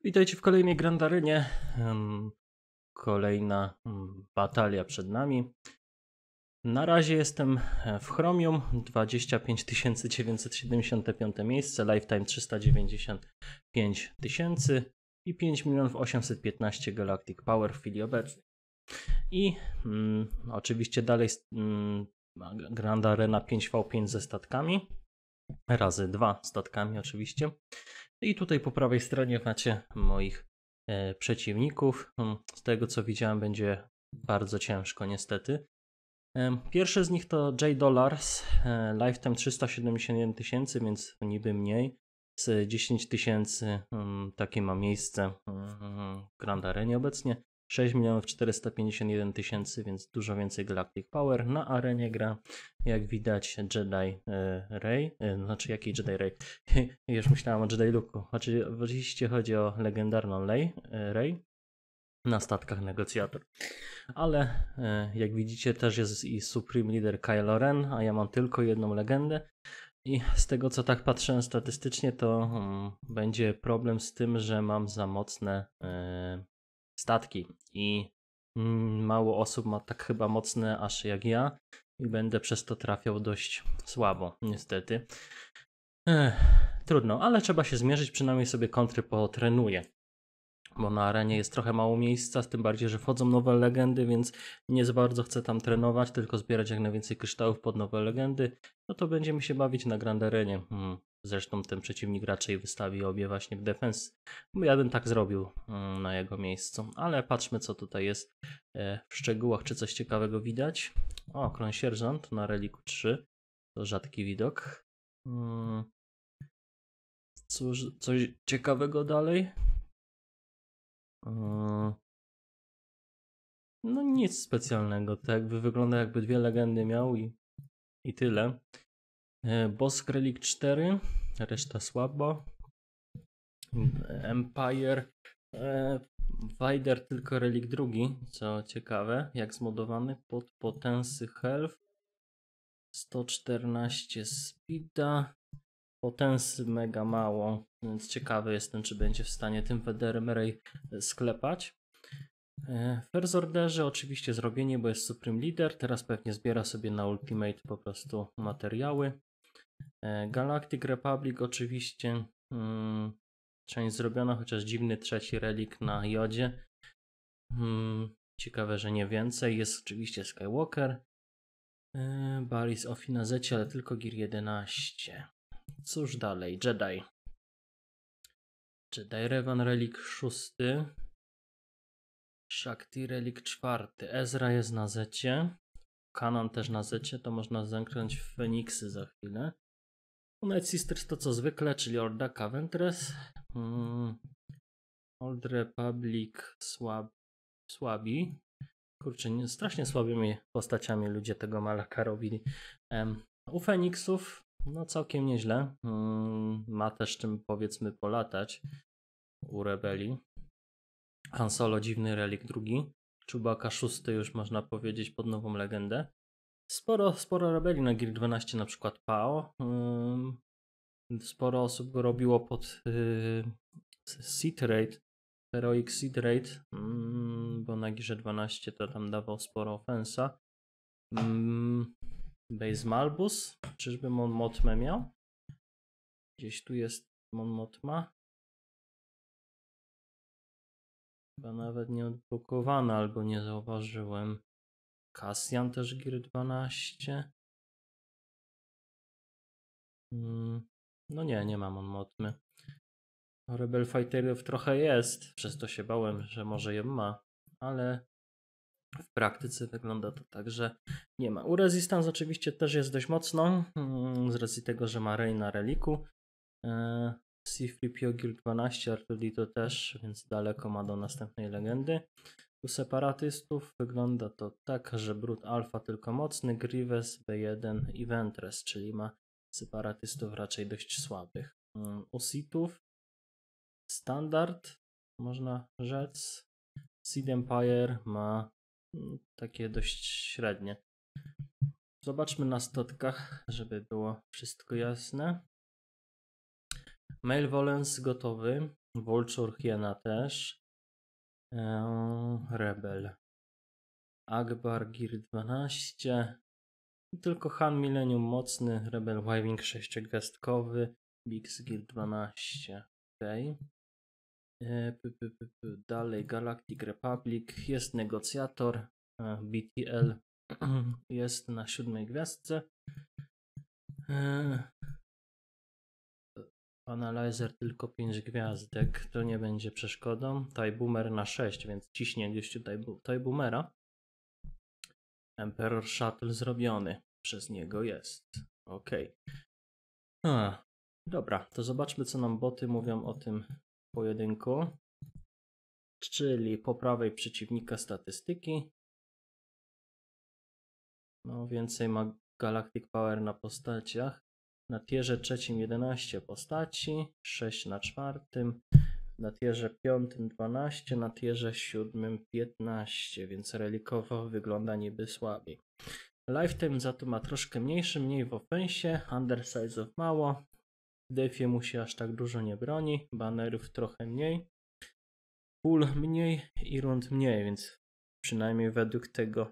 Witajcie w kolejnej Grand Arenie. Kolejna batalia przed nami. Na razie jestem w Chromium, 25975 miejsce, Lifetime 395 000 i 5 815 Galactic Power w chwili obecnej. I oczywiście dalej Grand Arena 5v5 ze statkami, razy 2 statkami oczywiście. I tutaj po prawej stronie macie moich przeciwników. Z tego co widziałem, będzie bardzo ciężko niestety. Pierwszy z nich to J Dollars, Lifetime 371 000, więc niby mniej. Z 10 000 takie ma miejsce w Grand Arenie obecnie. 6 451 000, więc dużo więcej Galactic Power. Na arenie gra, jak widać, Jedi Ray. Znaczy, jaki Jedi Ray? Już myślałem o Jedi Luke'u. Oczywiście chodzi o legendarną Ray na statkach negocjator. Ale jak widzicie, też jest i Supreme Leader Kylo Ren, a ja mam tylko jedną legendę. I z tego co tak patrzę statystycznie, to będzie problem z tym, że mam za mocne statki i mało osób ma tak chyba mocne aż jak ja i będę przez to trafiał dość słabo, niestety. Trudno, ale trzeba się zmierzyć, przynajmniej sobie kontry potrenuję. Bo na arenie jest trochę mało miejsca, tym bardziej, że wchodzą nowe legendy, więc nie za bardzo chcę tam trenować, tylko zbierać jak najwięcej kryształów pod nowe legendy. No to będziemy się bawić na Grand Arenie. Zresztą ten przeciwnik raczej wystawi obie właśnie w defense. Ja bym tak zrobił na jego miejscu. Ale patrzmy, co tutaj jest w szczegółach, czy coś ciekawego widać. O, Kron Sierżant na Reliku 3. To rzadki widok. Cóż, coś ciekawego dalej? No nic specjalnego, to jakby wygląda, jakby dwie legendy miał i tyle. Boss Relic 4, reszta słabo. Empire, Wider tylko Relic 2, co ciekawe, jak zmodowany pod Potensy Health, 114 Speeda, Potensy mega mało, więc ciekawy jestem, czy będzie w stanie tym Federem Ray sklepać. W First Orderze oczywiście zrobienie, bo jest Supreme Leader, teraz pewnie zbiera sobie na Ultimate po prostu materiały. Galactic Republic oczywiście, część zrobiona, chociaż dziwny trzeci relik na jodzie. Ciekawe, że nie więcej. Jest oczywiście Skywalker, Baris Ofi na Zecie, ale tylko Gear 11. Cóż dalej? Jedi Revan Relic 6. Shakti Relic 4. Ezra jest na Zecie. Kanan też na Zecie, to można zamknąć w Feniksy za chwilę. Night Sisters to co zwykle, czyli Orda Caventress. Old Republic słabi. Kurczę, strasznie słabymi postaciami ludzie tego Malaka robili. U Feniksów no całkiem nieźle. Ma też czym powiedzmy polatać u rebelii. Han Solo dziwny relik 2. Chewbacca 6 już można powiedzieć pod nową legendę. Sporo rebelii na Gear 12, na przykład PAO. Sporo osób go robiło pod Seed Raid, Heroic Seed Raid, bo na Gearze 12 to tam dawał sporo ofensa. Base Malbus, czyżby Mon Mothmę miał? Gdzieś tu jest Mon Mothma. Chyba nawet nie odblokowana, albo nie zauważyłem. Cassian też Gear 12. No nie ma Mon Mothmy. Rebel Fighterów trochę jest, przez to się bałem, że może je ma, ale w praktyce wygląda to tak, że nie ma. U Resistance oczywiście też jest dość mocno, z racji tego, że ma Rey na reliku. C-3PO Gear 12, R2D2 też, więc daleko ma do następnej legendy. U separatystów wygląda to tak, że Brute Alpha tylko mocny, Grievous, B1 i Ventress, czyli ma separatystów raczej dość słabych. U Sithów standard, można rzec. Seed Empire ma takie dość średnie. Zobaczmy na statkach, żeby było wszystko jasne. Malevolence gotowy. Vulture Hiena też. Rebel. Akbar Gear 12. I tylko Han Millennium mocny. Rebel Y-Wing 6-gwiazdkowy. Bix Gear 12. Ok. Dalej Galactic Republic. Jest negocjator. BTL jest na 7 gwiazdce. Analyzer tylko 5 gwiazdek, to nie będzie przeszkodą. TIE Boomer na 6, więc ciśnie gdzieś tutaj TIE Boomera. Emperor Shuttle zrobiony. Przez niego jest. Ok. Dobra, to zobaczmy, co nam boty mówią o tym pojedynku. Czyli po prawej przeciwnika statystyki. No, więcej ma Galactic Power na postaciach. Na tierze trzecim 11 postaci, 6 na czwartym, na tierze 5 12, na tierze 7 15, więc relikowo wygląda niby słabiej. Lifetime za to ma troszkę mniejszy, mniej w ofensie, undersize'ów mało, w defie mu się aż tak dużo nie broni, banerów trochę mniej, pól mniej i rund mniej, więc przynajmniej według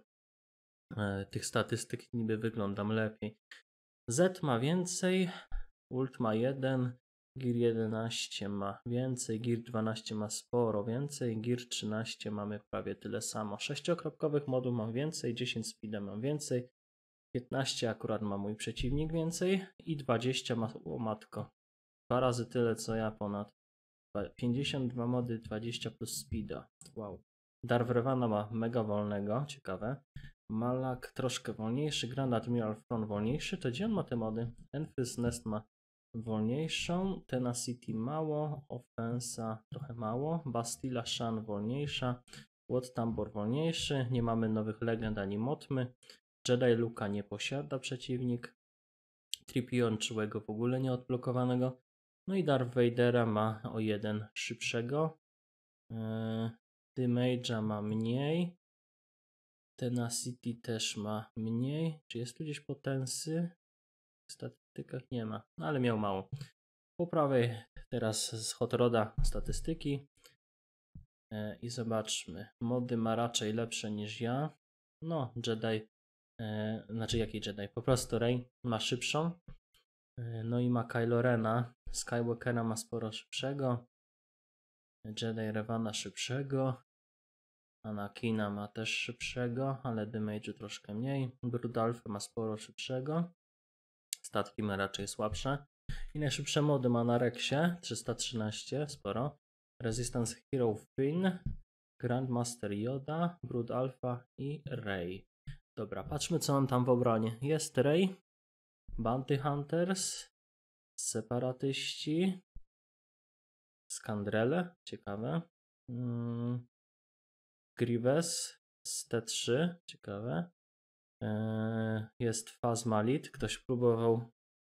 tych statystyk niby wyglądam lepiej. Z ma więcej, Ult ma 1, Gear 11 ma więcej, Gear 12 ma sporo więcej, Gear 13 mamy prawie tyle samo. 6-kropkowych modów mam więcej, 10 speeda mam więcej, 15 akurat ma mój przeciwnik więcej i 20 ma, o matko, 2 razy tyle co ja ponad. 52 mody, 20 plus speeda, wow. Darth Revana ma mega wolnego, ciekawe. Malak troszkę wolniejszy, Grand Admiral Thrawn wolniejszy, to gdzie on ma te mody? Enfys Nest ma wolniejszą, Tenacity mało, Offensa trochę mało, Bastilla Shan wolniejsza, Wat Tambor wolniejszy, nie mamy nowych legend ani motmy, Jedi Luka nie posiada przeciwnik, Tripion czułego w ogóle nie odblokowanego, no i Darth Vadera ma o 1 szybszego, Damage'a ma mniej, Tenacity też ma mniej. Czy jest tu gdzieś potensy? W statystykach nie ma, no ale miał mało. Po prawej teraz z Hot Roda statystyki. I zobaczmy. Mody ma raczej lepsze niż ja. No, Jedi. Znaczy jaki Jedi? Po prostu Rey ma szybszą. No i ma Kylo Rena. Skywalkera ma sporo szybszego. Jedi Revana szybszego. Anakina ma też szybszego, ale damage'u troszkę mniej. Brood Alpha ma sporo szybszego. Statki ma raczej słabsze. I najszybsze mody ma na Rexie 313, sporo. Resistance Hero Finn, Grandmaster Yoda, Brood Alpha i Rey. Dobra, patrzmy co mam tam w obronie. Jest Rey, Bounty Hunters, Separatyści, Skandrele, ciekawe. Grievous z T3, ciekawe. Jest Phasmalit, ktoś próbował.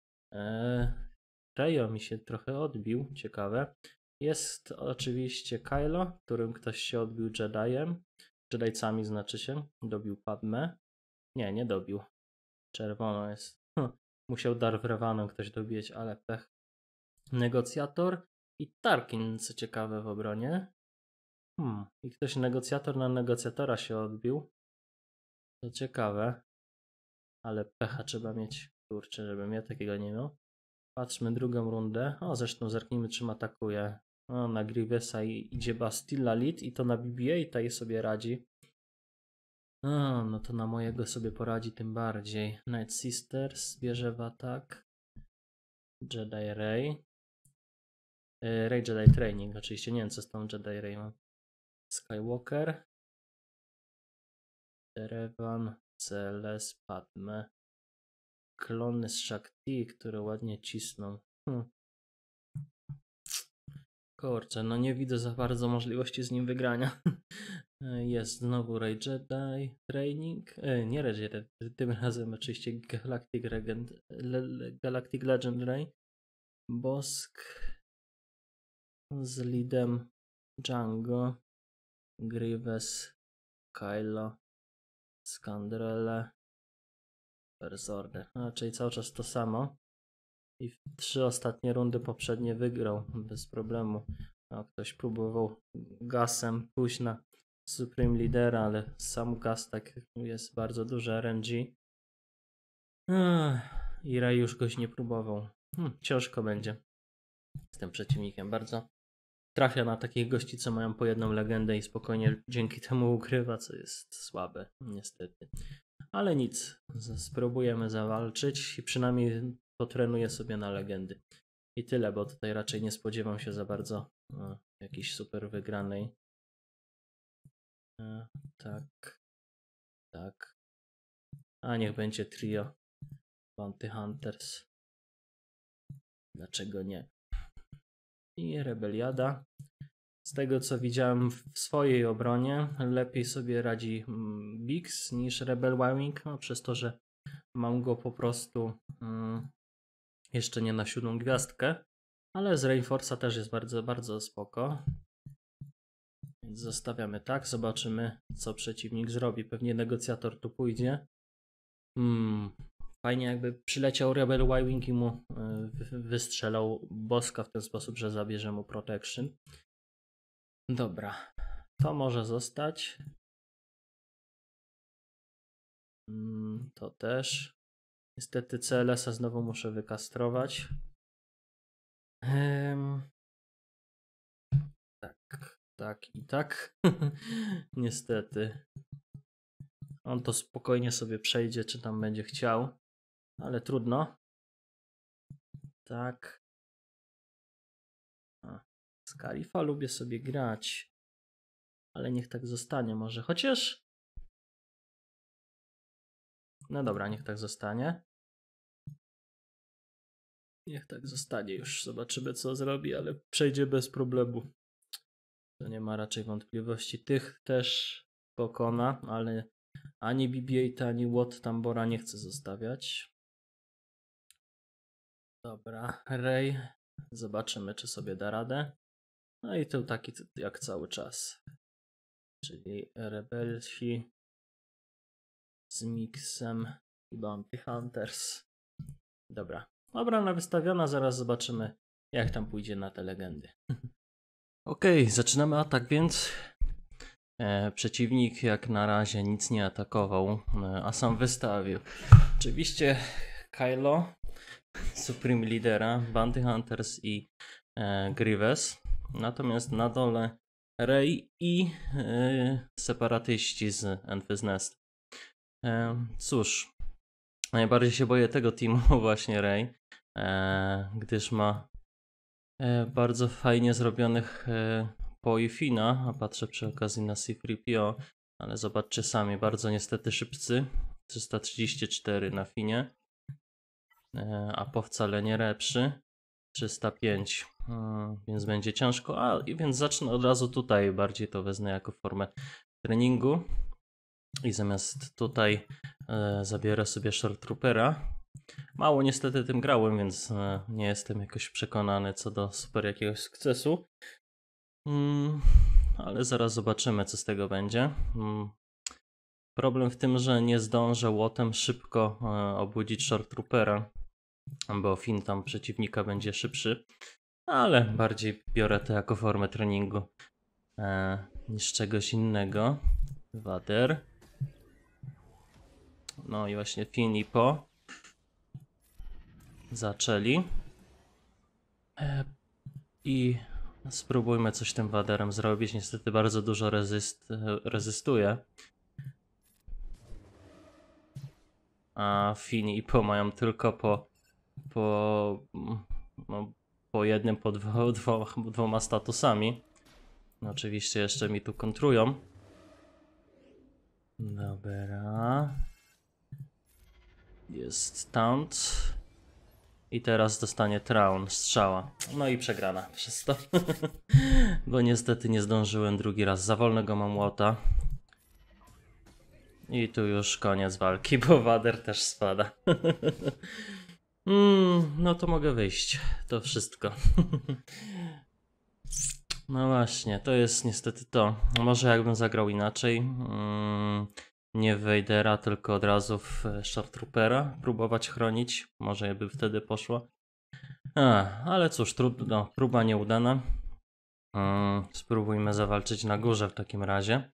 Rejo mi się trochę odbił, ciekawe. Jest oczywiście Kylo, którym ktoś się odbił Jediem. Jedajcami znaczy się. Dobił Padmę. Nie dobił. Czerwono jest. Musiał Darth Revaną ktoś dobijać, ale pech. Negocjator i Tarkin, co ciekawe w obronie. I ktoś negocjator na negocjatora się odbił. To ciekawe. Ale pecha trzeba mieć, kurczę, żebym ja takiego nie miał. Patrzmy drugą rundę. O, zresztą zerknijmy czym atakuje. O, na Grievousa idzie Bastilla Lead i to na BB-8 ta jej sobie radzi. O, no to na mojego sobie poradzi tym bardziej. Night Sisters bierze w atak. Jedi Rey. Rey Jedi Training, oczywiście nie wiem co z tą Jedi Rey ma. Skywalker. Terevan, Celes, Padme. Klony z Shakti, które ładnie cisną. Kurczę, no nie widzę za bardzo możliwości z nim wygrania. Jest znowu Rey Jedi Training. Nie Rey Jedi, tym razem oczywiście Galactic Legend Rey. Bosk z leadem Django, Grievous, Kylo, Skandrele, First Order. Raczej cały czas to samo. I w 3 ostatnie rundy poprzednie wygrał bez problemu. No, ktoś próbował gasem pójść na Supreme Leadera, ale sam gaz tak jest bardzo duży RNG. I Ray już goś nie próbował. Ciężko będzie z tym przeciwnikiem. Bardzo trafia na takich gości, co mają po jedną legendę i spokojnie dzięki temu ugrywa, co jest słabe, niestety. Ale nic, spróbujemy zawalczyć i przynajmniej potrenuję sobie na legendy. I tyle, bo tutaj raczej nie spodziewam się za bardzo jakiejś super wygranej. Tak, tak. A niech będzie trio Bounty Hunters. Dlaczego nie? I Rebeliada. Z tego co widziałem w swojej obronie, lepiej sobie radzi Biggs niż Rebel Wing, no, przez to, że mam go po prostu jeszcze nie na 7 gwiazdkę, ale z Reinforce'a też jest bardzo, bardzo spoko. Więc zostawiamy tak, zobaczymy co przeciwnik zrobi. Pewnie negocjator tu pójdzie. Fajnie jakby przyleciał Rebel Y-Wing i mu wystrzelał boska w ten sposób, że zabierze mu protection. Dobra, to może zostać. To też. Niestety CLS-a znowu muszę wykastrować. Tak i tak. Niestety. On to spokojnie sobie przejdzie, czy tam będzie chciał. Ale trudno. Tak. Z Kalifa lubię sobie grać. Ale niech tak zostanie może. Chociaż... No dobra, niech tak zostanie. Niech tak zostanie już. Zobaczymy co zrobi, ale przejdzie bez problemu. To nie ma raczej wątpliwości. Tych też pokona, ale ani BB-8, ani Wat Tambora nie chcę zostawiać. Dobra, Rey. Zobaczymy, czy sobie da radę. No i to taki jak cały czas. Czyli Rebelsi z Mixem i Bounty Hunters. Dobra. Obrona wystawiona, zaraz zobaczymy, jak tam pójdzie na te legendy. Okej, zaczynamy atak więc. Przeciwnik jak na razie nic nie atakował, a sam wystawił. Oczywiście Kylo, Supreme Leadera, Bounty Hunters i Grievous. Natomiast na dole Rey i separatyści z Enfys Nest. Cóż, najbardziej się boję tego teamu właśnie Rey, gdyż ma bardzo fajnie zrobionych Po i Fina, a patrzę przy okazji na C-3PO, ale zobaczcie sami, bardzo niestety szybcy, 334 na Finie, a Po wcale nie lepszy, 305, więc będzie ciężko, więc zacznę od razu tutaj, bardziej to wezmę jako formę treningu i zamiast tutaj zabiorę sobie Short Troopera. Mało niestety tym grałem, więc nie jestem jakoś przekonany co do super jakiegoś sukcesu. Ale zaraz zobaczymy, co z tego będzie. Problem w tym, że nie zdążę łotem szybko obudzić Short Troopera, bo Finn tam przeciwnika będzie szybszy, ale bardziej biorę to jako formę treningu niż czegoś innego. Vader. No i właśnie Finn i Po zaczęli. I spróbujmy coś tym Vaderem zrobić. Niestety bardzo dużo rezystuje. A Finn i Po mają tylko po jednym, po dwoma statusami. No, oczywiście jeszcze mi tu kontrują. Dobra. Jest taunt. I teraz dostanie Traun, strzała. No i przegrana przez to. Bo niestety nie zdążyłem drugi raz. Za wolnego mam łota. I tu już koniec walki, bo Vader też spada. No to mogę wyjść. To wszystko. No właśnie, to jest niestety to. Może jakbym zagrał inaczej. Nie w Vadera, tylko od razu w Short Troopera próbować chronić. Może by wtedy poszło. Ale cóż, trudno, próba nieudana. Spróbujmy zawalczyć na górze w takim razie.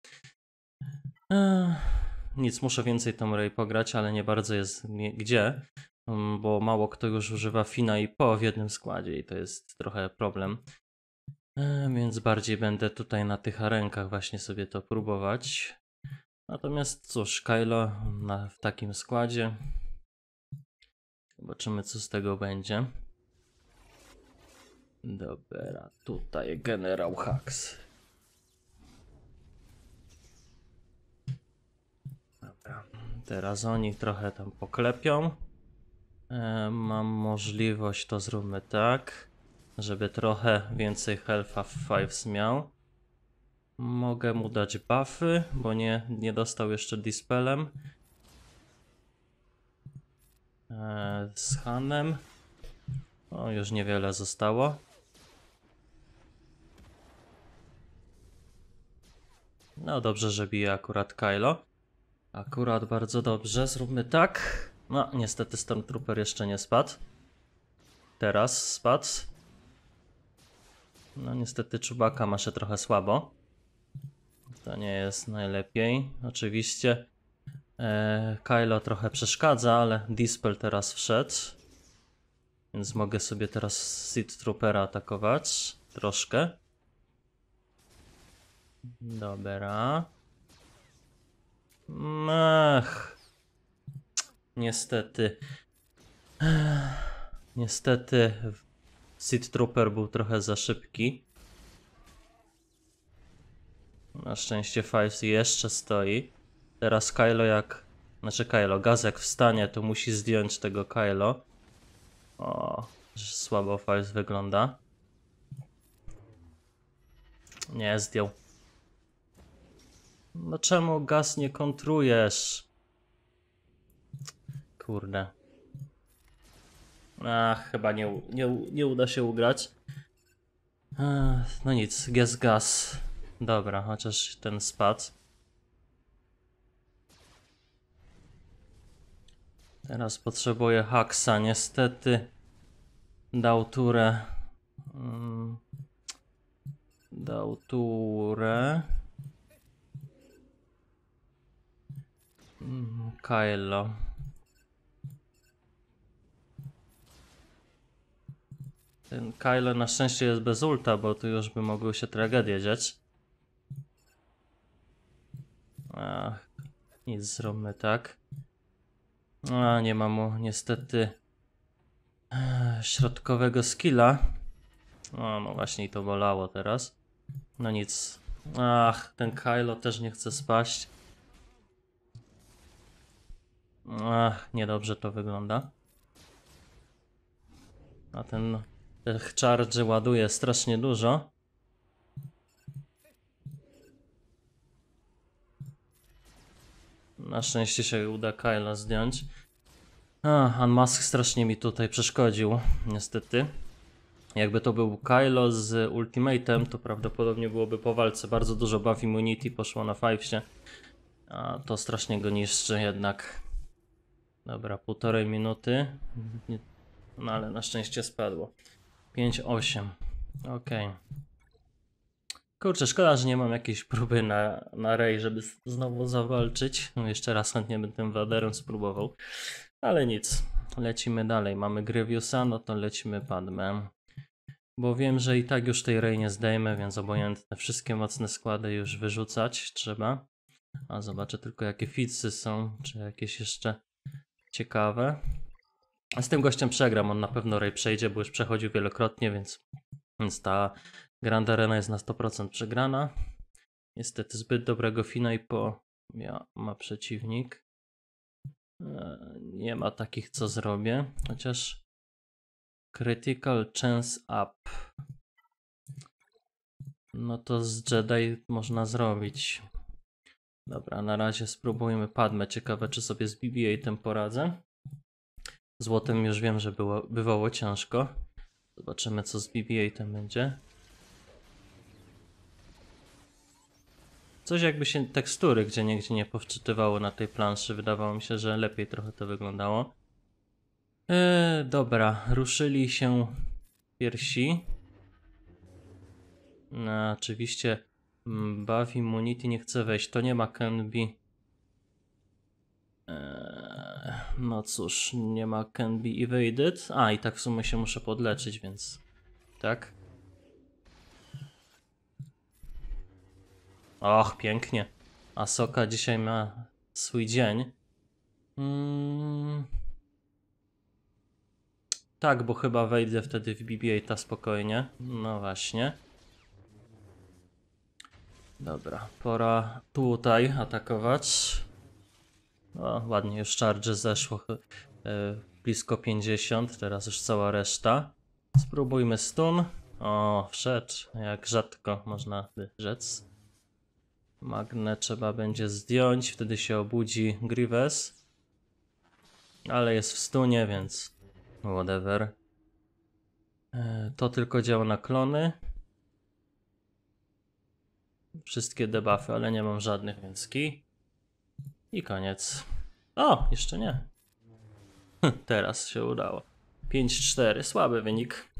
Nic, muszę więcej tą Rey pograć, ale nie bardzo jest gdzie, bo mało kto już używa Fina i Po w jednym składzie i to jest trochę problem. Więc bardziej będę tutaj na tych arenkach właśnie sobie to próbować. Natomiast cóż, Kylo w takim składzie. Zobaczymy, co z tego będzie. Dobra, tutaj Generał Hux. Dobra, teraz oni trochę tam poklepią. Mam możliwość, to zróbmy tak, żeby trochę więcej health'a w Fives miał. Mogę mu dać buffy, bo nie dostał jeszcze dispelem. Z Hanem. O, już niewiele zostało. No dobrze, że bije akurat Kylo. Akurat bardzo dobrze, zróbmy tak. No, niestety Stormtrooper jeszcze nie spadł. Teraz spadł. No niestety Chewbacca ma się trochę słabo. To nie jest najlepiej. Oczywiście Kylo trochę przeszkadza, ale Dispel teraz wszedł. Więc mogę sobie teraz Sith Troopera atakować. Troszkę. Dobra. Niestety. Niestety Sith Trooper był trochę za szybki. Na szczęście Fives jeszcze stoi. Teraz Gaz jak wstanie, to musi zdjąć tego Kylo. O, słabo Fives wygląda. Nie, zdjął. No czemu Gaz nie kontrujesz? Kurde. Chyba nie uda się ugrać. No nic, Gaz. Dobra, chociaż ten spadł. Teraz potrzebuję Huxa. Niestety dał turę. Dał turę. Kylo. Ten Kylo na szczęście jest bez ulta, bo tu już by mogły się tragedie dziać. Nic, zróbmy tak. Nie ma mu niestety środkowego skilla. No właśnie i to bolało teraz. No nic. Ten Kylo też nie chce spaść. Niedobrze to wygląda. A ten charge ładuje strasznie dużo. Na szczęście się uda Kyla zdjąć. Unmask strasznie mi tutaj przeszkodził, niestety. Jakby to był Kylo z Ultimatem, to prawdopodobnie byłoby po walce. Bardzo dużo buff immunity poszło na Fivesie. A to strasznie go niszczy jednak. Dobra, 1,5 minuty. No ale na szczęście spadło. 5-8. Okej. Kurczę, szkoda, że nie mam jakiejś próby na Rey, żeby znowu zawalczyć. No jeszcze raz chętnie bym tym Vaderem spróbował. Ale nic. Lecimy dalej. Mamy Grievousa, no to lecimy Padmę. Bo wiem, że i tak już tej Rey nie zdejmę, więc obojętne. Wszystkie mocne składy już wyrzucać trzeba. A zobaczę tylko jakie fitsy są, czy jakieś jeszcze ciekawe. A z tym gościem przegram, on na pewno Rey przejdzie, bo już przechodził wielokrotnie, więc ta Grand Arena jest na 100% przegrana. Niestety zbyt dobrego Fina i Po ma przeciwnik. Nie ma takich, co zrobię, chociaż Critical Chance Up. No to z Jedi można zrobić. Dobra, na razie spróbujmy Padmę. Ciekawe, czy sobie z BB-8 poradzę. Złotem już wiem, że bywało ciężko. Zobaczymy, co z BB-8 będzie. Coś jakby się tekstury gdzieniegdzie nie powczytywało na tej planszy. Wydawało mi się, że lepiej trochę to wyglądało. Dobra, ruszyli się piersi. No, oczywiście buff immunity nie chce wejść. To nie ma can be. No cóż, nie ma can be evaded. A, i tak w sumie się muszę podleczyć, więc tak. Och, pięknie. Ahsoka dzisiaj ma swój dzień. Tak, bo chyba wejdę wtedy w BB-8 spokojnie. No właśnie. Dobra, pora tutaj atakować. O, ładnie, już charge zeszło. Blisko 50, teraz już cała reszta. Spróbujmy stun. O, wszedł, jak rzadko można by rzec. Magnę trzeba będzie zdjąć, wtedy się obudzi Grievous. Ale jest w stunie, więc whatever. To tylko działa na klony. Wszystkie debuffy, ale nie mam żadnych, więc key. I koniec. O, jeszcze nie. Teraz się udało. 5-4, słaby wynik.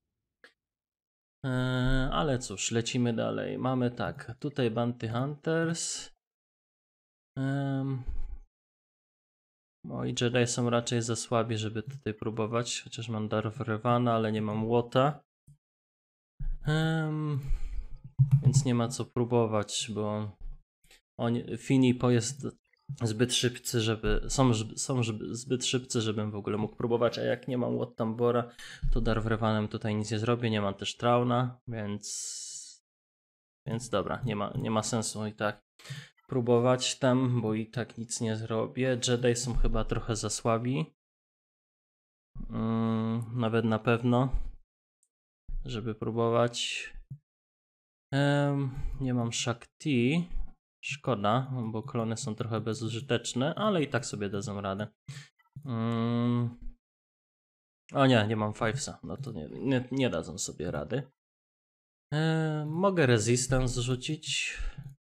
Ale cóż, lecimy dalej. Mamy tak, tutaj Bounty Hunters. Moi Jedi są raczej za słabi, żeby tutaj próbować. Chociaż mam Darth Revana, ale nie mam Łota. Więc nie ma co próbować, bo Finipo jest zbyt szybcy, są zbyt szybcy, żebym w ogóle mógł próbować, a jak nie mam Łot Tambora, to Darth Revanem tutaj nic nie zrobię, nie mam też Trauna, więc dobra, nie ma sensu i tak próbować tam, bo i tak nic nie zrobię. Jedi są chyba trochę za słabi, nawet na pewno, żeby próbować. Nie mam Shakti. Szkoda, bo klony są trochę bezużyteczne, ale i tak sobie dadzą radę. O nie mam Fivesa. No to nie dadzą sobie rady. Mogę Resistance rzucić.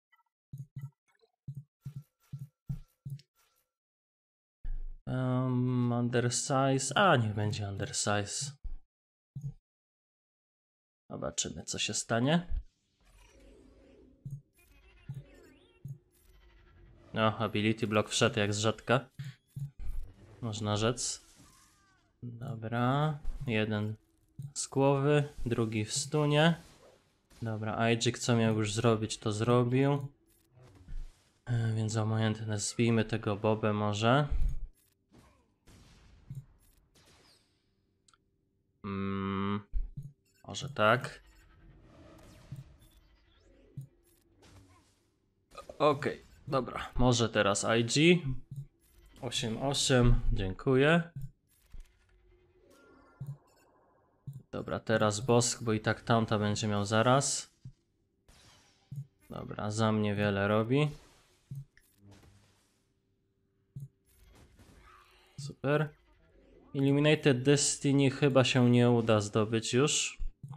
Undersize. A, niech będzie Undersize. Zobaczymy, co się stanie. No, ability block wszedł jak z rzadka. Można rzec. Dobra, jeden z głowy, drugi w stunie. Dobra, Ajik co miał już zrobić, to zrobił. Więc obojętne, zbijmy tego Bobę może. Może tak. Okej, dobra, może teraz IG. 8-8, dziękuję. Dobra, teraz Bosk, bo i tak tamta będzie miał zaraz. Dobra, za mnie wiele robi. Super. Illuminated Destiny chyba się nie uda zdobyć już.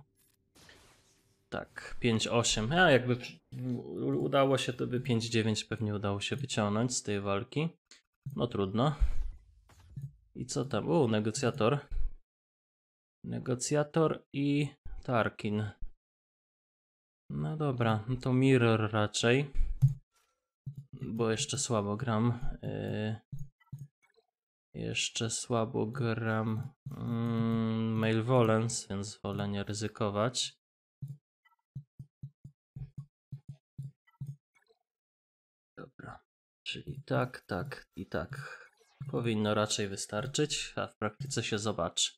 Tak, 5-8. A jakby udało się, to by 5-9 pewnie udało się wyciągnąć z tej walki. No trudno. I co tam? Negocjator. Negocjator i Tarkin. No dobra, no to Mirror raczej. Bo jeszcze słabo gram. Jeszcze słabo gram Malevolence, więc wolę nie ryzykować. Dobra, czyli tak, tak i tak. Powinno raczej wystarczyć, a w praktyce się zobaczy.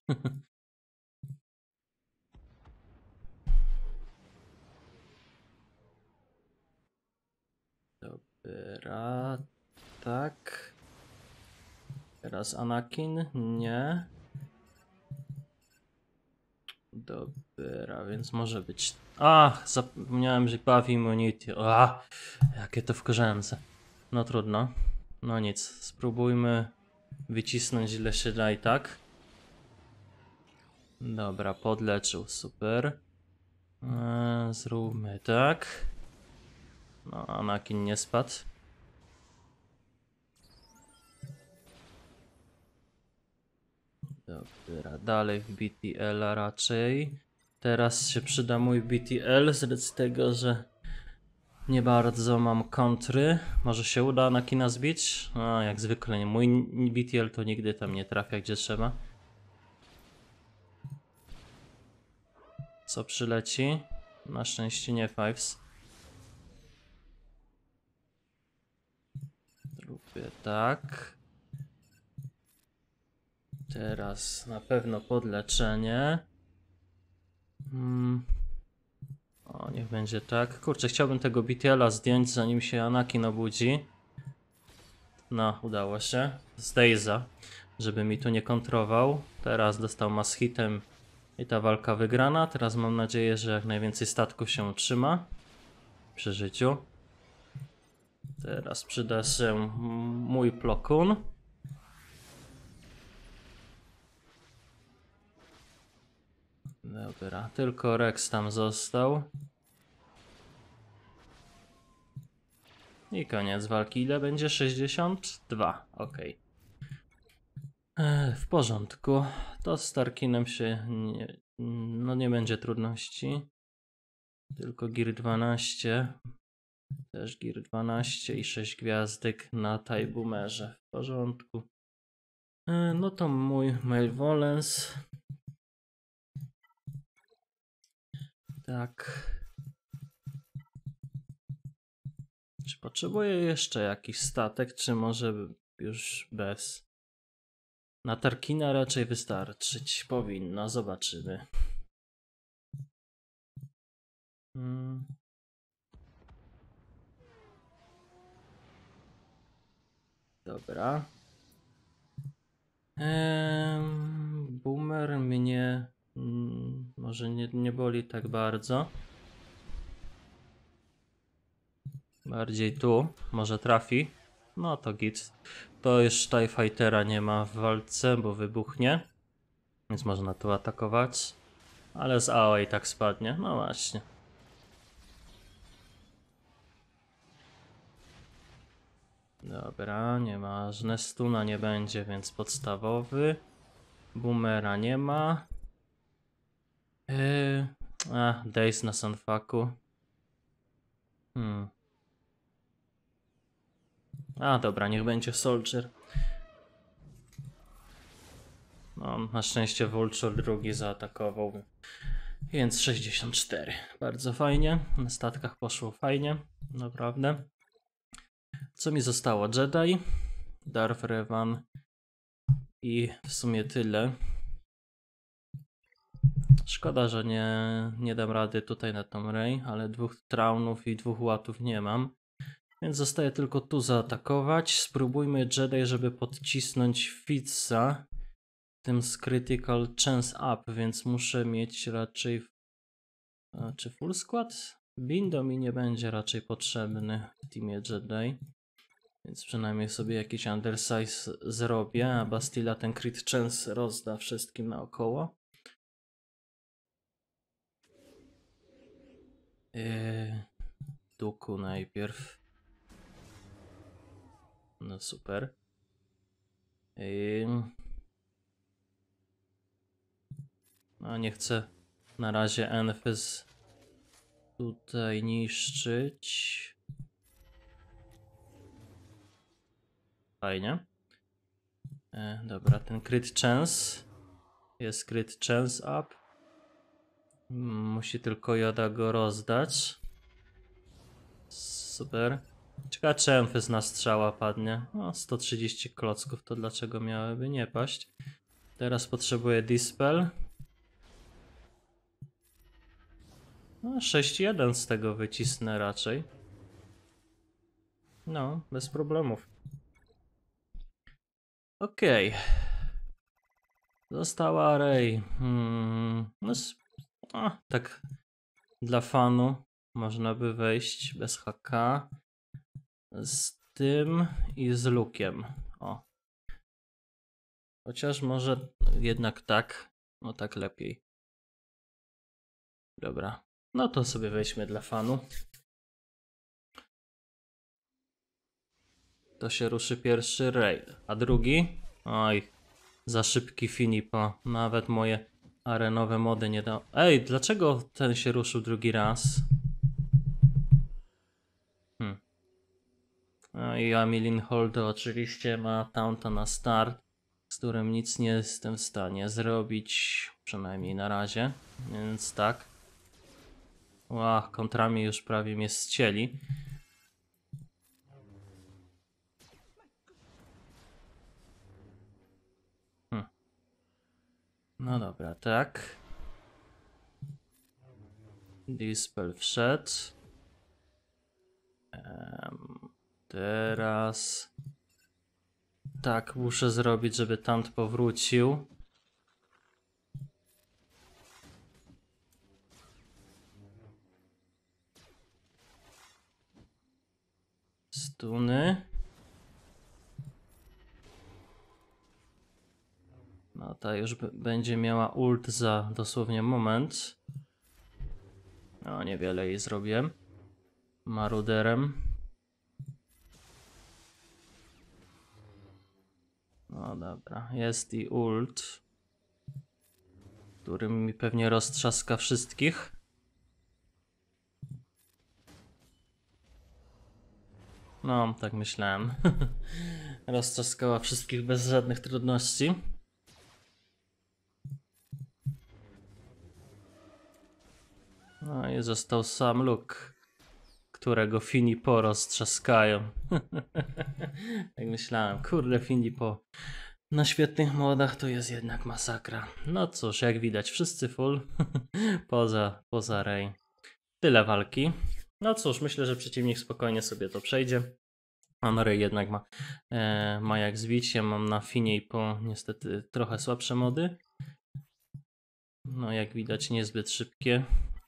Dobra, tak. Teraz Anakin, nie. Dobra, więc może być... zapomniałem, że buff immunity. Jakie to wkurzające. No trudno. No nic, spróbujmy wycisnąć ile się da i tak. Dobra, podleczył, super. Zróbmy tak. No, Anakin nie spadł. Dobra, dalej w BTL raczej. Teraz się przyda mój BTL z racji tego, że nie bardzo mam kontry. Może się uda Anakina zbić? A, jak zwykle nie. Mój BTL to nigdy tam nie trafia gdzie trzeba. Co przyleci? Na szczęście nie Fives. Zrobię tak. Teraz na pewno podleczenie. O, niech będzie tak. Kurczę, chciałbym tego BTL-a zdjąć, zanim się Anakin obudzi. No, udało się. Z Daze'a, żeby mi tu nie kontrował. Teraz dostał mass hitem i ta walka wygrana. Teraz mam nadzieję, że jak najwięcej statków się utrzyma przy życiu. Teraz przyda się mój Plo Koon. Dobra, tylko Rex tam został. I koniec walki. Ile będzie? 62. Ok. W porządku. To z Tarkinem się nie będzie trudności. Tylko Gear 12. Też Gear 12 i 6 gwiazdek na TIE Boomerze. W porządku. No to mój Malevolence. Tak. Czy potrzebuję jeszcze jakiś statek, czy może już bez? Na Tarkina raczej wystarczyć powinno, zobaczymy. Dobra. Boomer mnie może nie boli tak bardzo. Bardziej tu, może trafi. No to git. To już TIE Fightera nie ma w walce, bo wybuchnie. Więc można tu atakować. Ale z AOE i tak spadnie. No właśnie. Dobra, nieważne. Stuna nie będzie, więc podstawowy. Boomera nie ma. Daze na Sunfucku. A dobra, niech będzie Soldier. No, na szczęście Vulture drugi zaatakował. Więc 64. Bardzo fajnie. Na statkach poszło fajnie. Naprawdę. Co mi zostało? Jedi, Darth Revan i w sumie tyle. Szkoda, że nie dam rady tutaj na tą Rey, ale 2 Traunów i 2 Łatów nie mam. Więc zostaje tylko tu zaatakować. Spróbujmy Jedi, żeby podcisnąć Fitza. Tym z Critical Chance Up, więc muszę mieć raczej... Czy full skład? Bindo mi nie będzie raczej potrzebny w teamie Jedi. Więc przynajmniej sobie jakiś undersize zrobię, a Bastila ten crit chance rozda wszystkim naokoło. Dooku najpierw. No super. No nie chcę na razie Enfys tutaj niszczyć. Fajnie. Dobra, ten crit chance. Jest crit chance up. Musi tylko Yoda go rozdać. Super. Ciekawe, czy Enfys na strzała padnie. No, 130 klocków, to dlaczego miałyby nie paść? Teraz potrzebuję Dispel. No, 6-1 z tego wycisnę raczej. No, bez problemów. Okej. Została Rey. No, tak dla fanu można by wejść bez HK. Z tym i z Luke'iem. O. Chociaż może jednak tak. No tak lepiej. Dobra. No to sobie weźmy dla fanu. To się ruszy pierwszy Rey. A drugi? Oj. Za szybki Finipa. Nawet moje arenowe mody nie da... Ej, dlaczego ten się ruszył drugi raz? No i Amilin Holdo oczywiście ma taunta na start, z którym nic nie jestem w stanie zrobić, przynajmniej na razie, więc tak. Kontrami już prawie mnie ścieli. No dobra, tak. Dispel wszedł. Teraz... Tak, muszę zrobić, żeby taunt powrócił. Stuny. No ta już będzie miała ult za dosłownie moment. No niewiele jej zrobię. Maruderem. No dobra, jest i ult, który mi pewnie roztrzaska wszystkich. No, tak myślałem. Roztrzaskała wszystkich bez żadnych trudności. No i został sam Luke, którego Finipo roztrzaskają. Tak myślałem, kurde, Finipo na świetnych modach to jest jednak masakra. No cóż, jak widać, wszyscy full, poza Rey. Tyle walki. No cóż, myślę, że przeciwnik spokojnie sobie to przejdzie. A Rey jednak ma jak zbić. Ja mam na Finie i po niestety trochę słabsze mody. No jak widać niezbyt szybkie.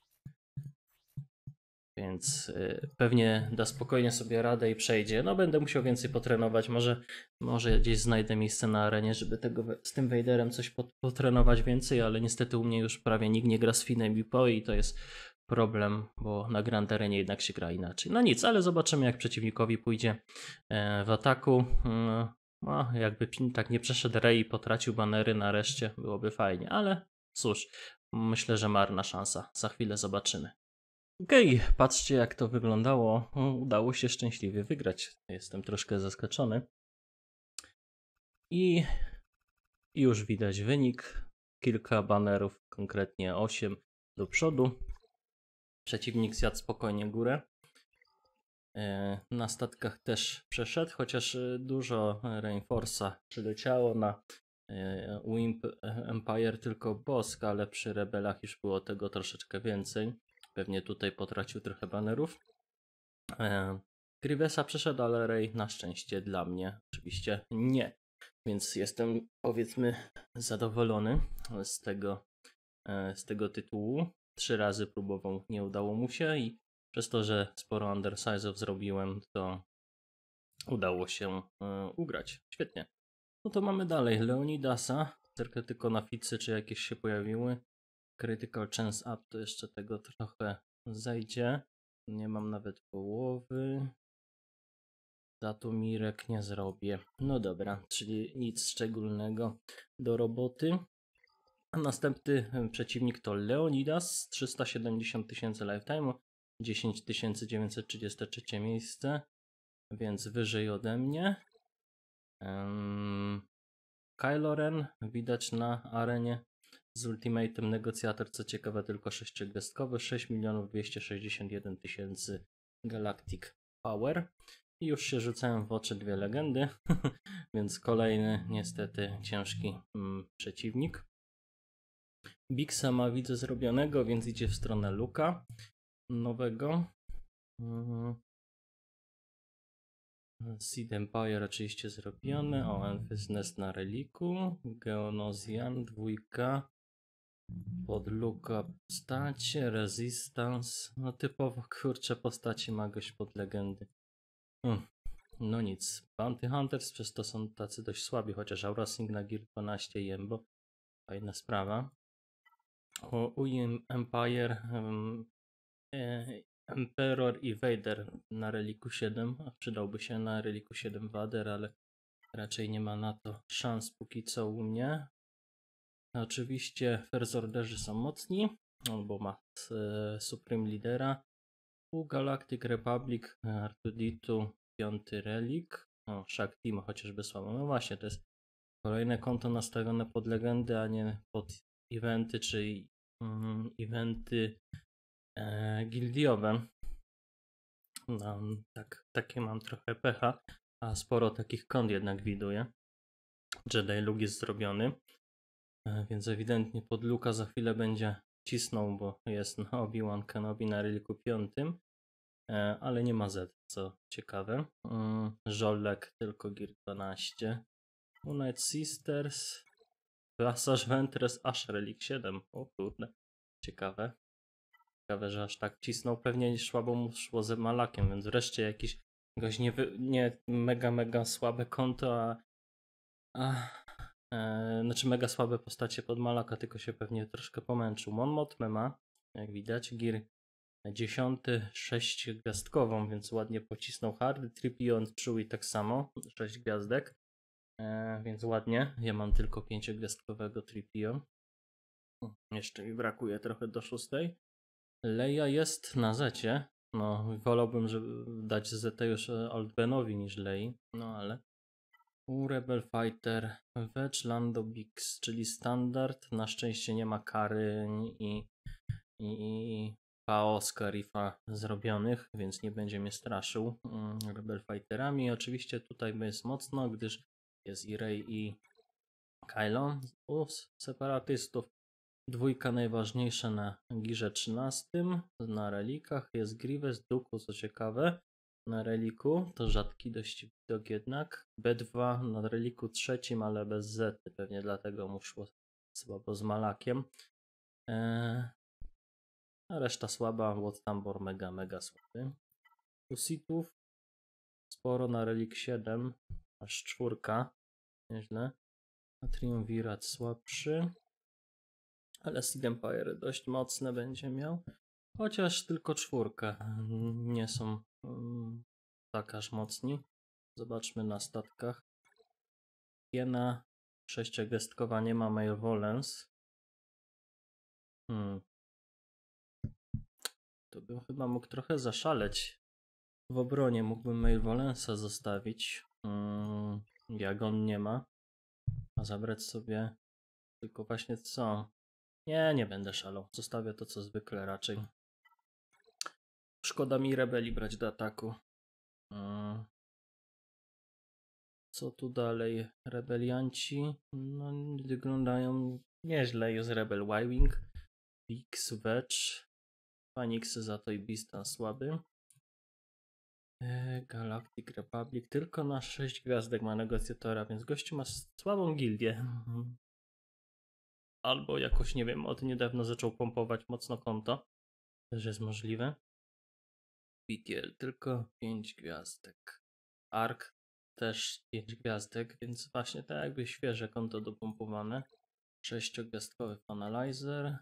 Więc pewnie da spokojnie sobie radę i przejdzie. No będę musiał więcej potrenować. Może gdzieś znajdę miejsce na arenie, żeby z tym Vaderem coś potrenować więcej, ale niestety u mnie już prawie nikt nie gra z Finem i po i to jest problem, bo na Grand Arenie jednak się gra inaczej. No nic, ale zobaczymy jak przeciwnikowi pójdzie w ataku. No, jakby tak nie przeszedł Rey i potracił banery nareszcie, byłoby fajnie, ale cóż, myślę, że marna szansa. Za chwilę zobaczymy. Okej, patrzcie jak to wyglądało. Udało się szczęśliwie wygrać. Jestem troszkę zaskoczony. I już widać wynik. Kilka banerów, konkretnie 8 do przodu. Przeciwnik zjadł spokojnie górę. Na statkach też przeszedł, chociaż dużo Reinforce'a przyleciało na Wimp Empire tylko Bosk, ale przy rebelach już było tego troszeczkę więcej. Pewnie tutaj potracił trochę banerów. Grievesa przeszedł, ale Rey na szczęście dla mnie oczywiście nie. Więc jestem powiedzmy zadowolony z tego tytułu. 3 razy próbował, nie udało mu się i przez to, że sporo undersize'ów zrobiłem, to udało się ugrać. Świetnie. No to mamy dalej Leonidasa. Zerknę tylko na ficy, czy jakieś się pojawiły. Critical Chance Up to jeszcze tego trochę zejdzie. Nie mam nawet połowy. Datumirek nie zrobię. No dobra, czyli nic szczególnego do roboty. A następny przeciwnik to Leonidas. 370 000 lifetime, 10 933 miejsce, więc wyżej ode mnie. Kylo Ren widać na arenie z Ultimatem Negocjator, co ciekawe tylko 6-gwiazdkowy, 6 261 000 Galactic Power. I już się rzucają w oczy dwie legendy, więc kolejny niestety ciężki przeciwnik. Bixa ma widzę zrobionego, więc idzie w stronę Luka nowego. Seed Empire oczywiście zrobione. O, Emphysness na reliku. Geonosian 2. Pod Luka postacie. Resistance. No typowo kurcze postaci ma gość pod legendy. No nic. Bounty Hunters przez to są tacy dość słabi, chociaż Aura Signa Gear 12 i Embo. Fajna sprawa. Empire, Emperor i Vader na reliku 7. Przydałby się na reliku 7 Vader, ale raczej nie ma na to szans póki co u mnie. Oczywiście First Orderzy są mocni, bo ma Supreme Lidera. Pół Galactic Republic, R2D2, 5 Relic. O, Shakti ma chociażby słabo. No właśnie, to jest kolejne konto nastawione pod legendy, a nie pod eventy, czy eventy gildiowe. No, takie mam trochę pecha, a sporo takich kont jednak widuję. Jedi Luke jest zrobiony, więc ewidentnie pod Luka za chwilę będzie cisnął, bo jest na Obi-Wan Kenobi na Reliku 5, ale nie ma Z, co ciekawe. Żollek tylko Gear 12. Unite Sisters, Passage Ventress, aż Relic 7. O kurde, ciekawe. Ciekawe, że aż tak cisnął. Pewnie słabo mu szło ze Malakiem, więc wreszcie jakiś goś nie mega słabe konto, znaczy mega słabe postacie pod Malaka, tylko się pewnie troszkę pomęczył. Mon Mothmę ma, jak widać, Gear 10, 6-gwiazdkową, więc ładnie pocisnął hardy. Tripion Chewie tak samo, 6 gwiazdek, więc ładnie. Ja mam tylko 5-gwiazdkowego Tripion. Jeszcze mi brakuje trochę do 6. Leia jest na Zecie. No, wolałbym, żeby dać Zetę już Old Benowi niż Lei, no ale Rebel Fighter, Wedge, Lando Bix, czyli standard. Na szczęście nie ma kary i PAO z Karifa zrobionych, więc nie będzie mnie straszył Rebel Fighterami. Oczywiście tutaj jest mocno, gdyż jest i Rey i Kylo z separatystów. Dwójka najważniejsza na Girze 13, na relikach jest Grievous, Dooku, co ciekawe. Na reliku to rzadki dość widok jednak. B2 na reliku 3, ale bez Z, pewnie dlatego mu szło słabo z Malakiem. A reszta słaba, Watambor mega słaby. Usitów sporo na relik 7, aż 4, nieźle. A Triumvirat słabszy. Ale Seed Empire dość mocne będzie miał. Chociaż tylko 4 nie są tak aż mocni. Zobaczmy na statkach. Hiena 6-gwiazdkowa nie ma Malevolence. To bym chyba mógł trochę zaszaleć. W obronie mógłbym Malevolence'a zostawić. Jak on nie ma. A zabrać sobie tylko właśnie co? Nie będę szalał. Zostawię to co zwykle raczej. Szkoda mi rebeli brać do ataku. Co tu dalej? Rebelianci no, wyglądają nieźle. Jest Rebel Y-Wing, Bix, Wedge, Phoenix za to i Beastan słaby. Galactic Republic tylko na 6 gwiazdek ma negocjatora, więc gościu ma słabą gildię. Albo jakoś, nie wiem, od niedawno zaczął pompować mocno konto. Też jest możliwe. BTL tylko 5 gwiazdek. ARK też 5 gwiazdek, więc właśnie tak jakby świeże konto dopompowane. 6-gwiazdkowy Finalizer.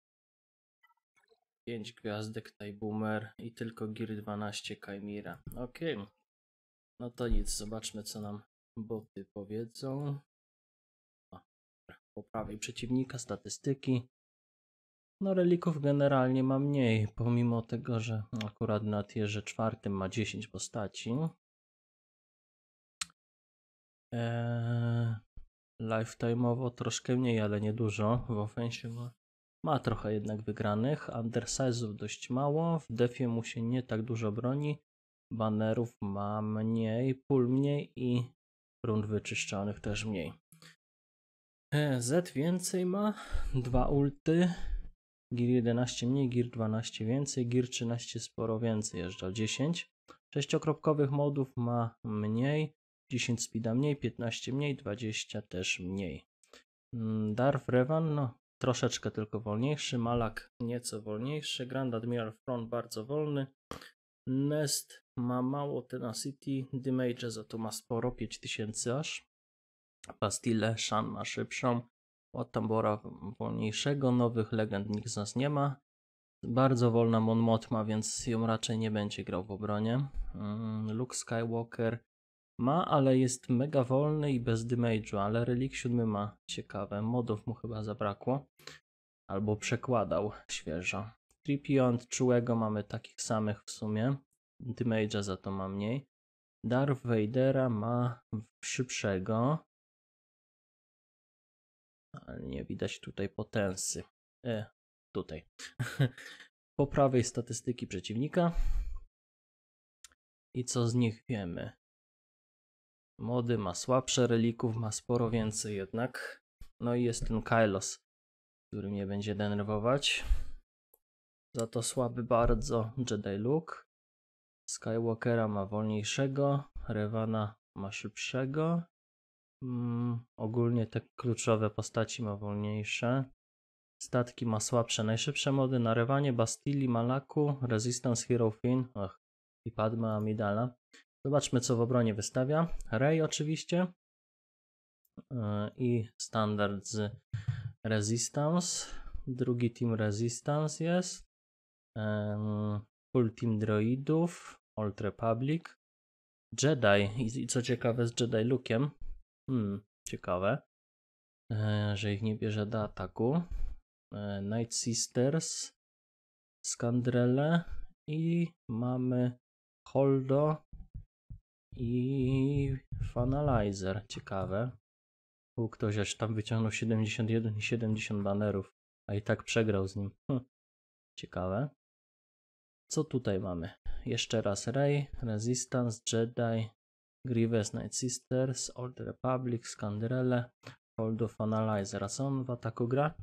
5 gwiazdek TIE Boomer i tylko Gear 12 Chimera. Ok. No to nic, zobaczmy co nam boty powiedzą. Po prawej przeciwnika, statystyki. No relików generalnie ma mniej, pomimo tego, że akurat na tierze 4 ma 10 postaci. Lifetime'owo troszkę mniej, ale nie dużo. W ofensie ma trochę jednak wygranych. Undersize'ów dość mało. W defie mu się nie tak dużo broni. Banerów ma mniej, pól mniej i rund wyczyszczonych też mniej. Z więcej ma. 2 ulty. Gear 11 mniej, Gear 12 więcej, Gear 13 sporo więcej, jeżdża 10. 6-kropkowych modów ma mniej, 10 speeda mniej, 15 mniej, 20 też mniej. Darth Revan, no troszeczkę tylko wolniejszy, Malak nieco wolniejszy, Grand Admiral Thrawn bardzo wolny, Nest ma mało tenacity, Damage za to ma sporo, 5000 aż, Bastille Shan ma szybszą, od Tambora wolniejszego, nowych legend nikt z nas nie ma. Bardzo wolna Mon Mothma, więc ją raczej nie będzie grał w obronie. Luke Skywalker Ma, ale jest mega wolny i bez damage'u, ale Relik 7 ma. Ciekawe, modów mu chyba zabrakło. Albo przekładał świeżo. Tripion czułego mamy takich samych w sumie. Damage'a za to ma mniej. Darth Vadera ma szybszego. Ale nie widać tutaj potensy. Tutaj. Po prawej statystyki przeciwnika. I co z nich wiemy? Mody ma słabsze, relików ma sporo więcej jednak. No i jest ten Kylos, który mnie będzie denerwować. Za to słaby bardzo Jedi Luke. Skywalkera ma wolniejszego, Revana ma szybszego. Ogólnie te kluczowe postaci ma wolniejsze. Statki ma słabsze. Najszybsze mody na Revanie, Bastili, Malaku, Resistance, Hero Finn i Padme Amidala. Zobaczmy, co w obronie wystawia. Rey oczywiście i standard z Resistance. Drugi team Resistance jest. Full team droidów. Old Republic. Jedi. I co ciekawe z Jedi Luke'iem. Ciekawe, że ich nie bierze do ataku. Night Sisters. Skandrele. I mamy Holdo i Finalizer. Ciekawe. Ktoś aż tam wyciągnął 71 i 70 banerów, a i tak przegrał z nim. Ciekawe. Co tutaj mamy? Jeszcze raz Rey, Resistance, Jedi, Grievous, Night Sisters, Old Republic, Skandrele, Holdo, Finalizer. A co on w ataku gra?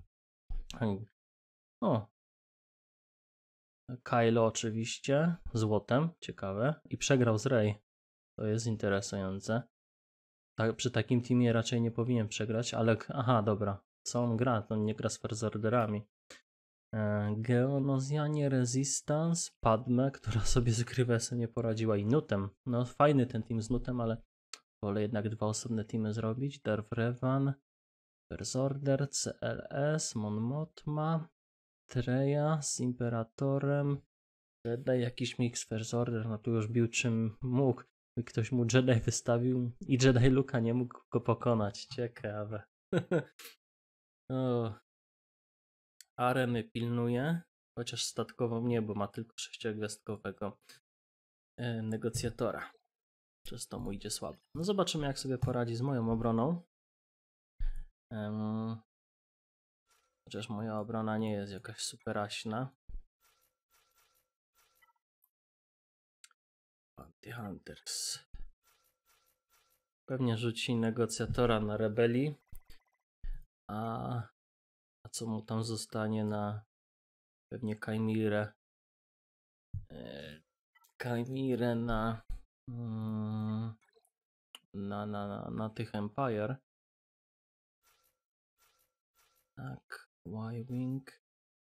Kylo oczywiście, złotem, ciekawe. I przegrał z Rey. To jest interesujące. Przy takim teamie raczej nie powinien przegrać, ale... Aha, dobra. Co on gra? To on nie gra z First Orderami. Geonosianie, Resistance, Padme, która sobie z Grievesem nie poradziła i Nutem. No fajny ten team z Nutem, ale wolę jednak dwa osobne teamy zrobić. Darth Revan, First Order, CLS, Mon Mothma, Treya z Imperatorem, Jedi, jakiś mix First Order, no tu już bił czym mógł. Ktoś mu Jedi wystawił i Jedi Luke'a nie mógł go pokonać. Ciekawe. Aremy pilnuje, chociaż statkowo nie, bo ma tylko 6-gwiazdkowego negocjatora. Przez to mu idzie słabo. No zobaczymy, jak sobie poradzi z moją obroną. Chociaż moja obrona nie jest jakaś superaśna. Bounty Hunters. Pewnie rzuci negocjatora na rebelii. A co mu tam zostanie na pewnie Kaimirę. Kaimirę na tych Empire. Tak, Y-Wing.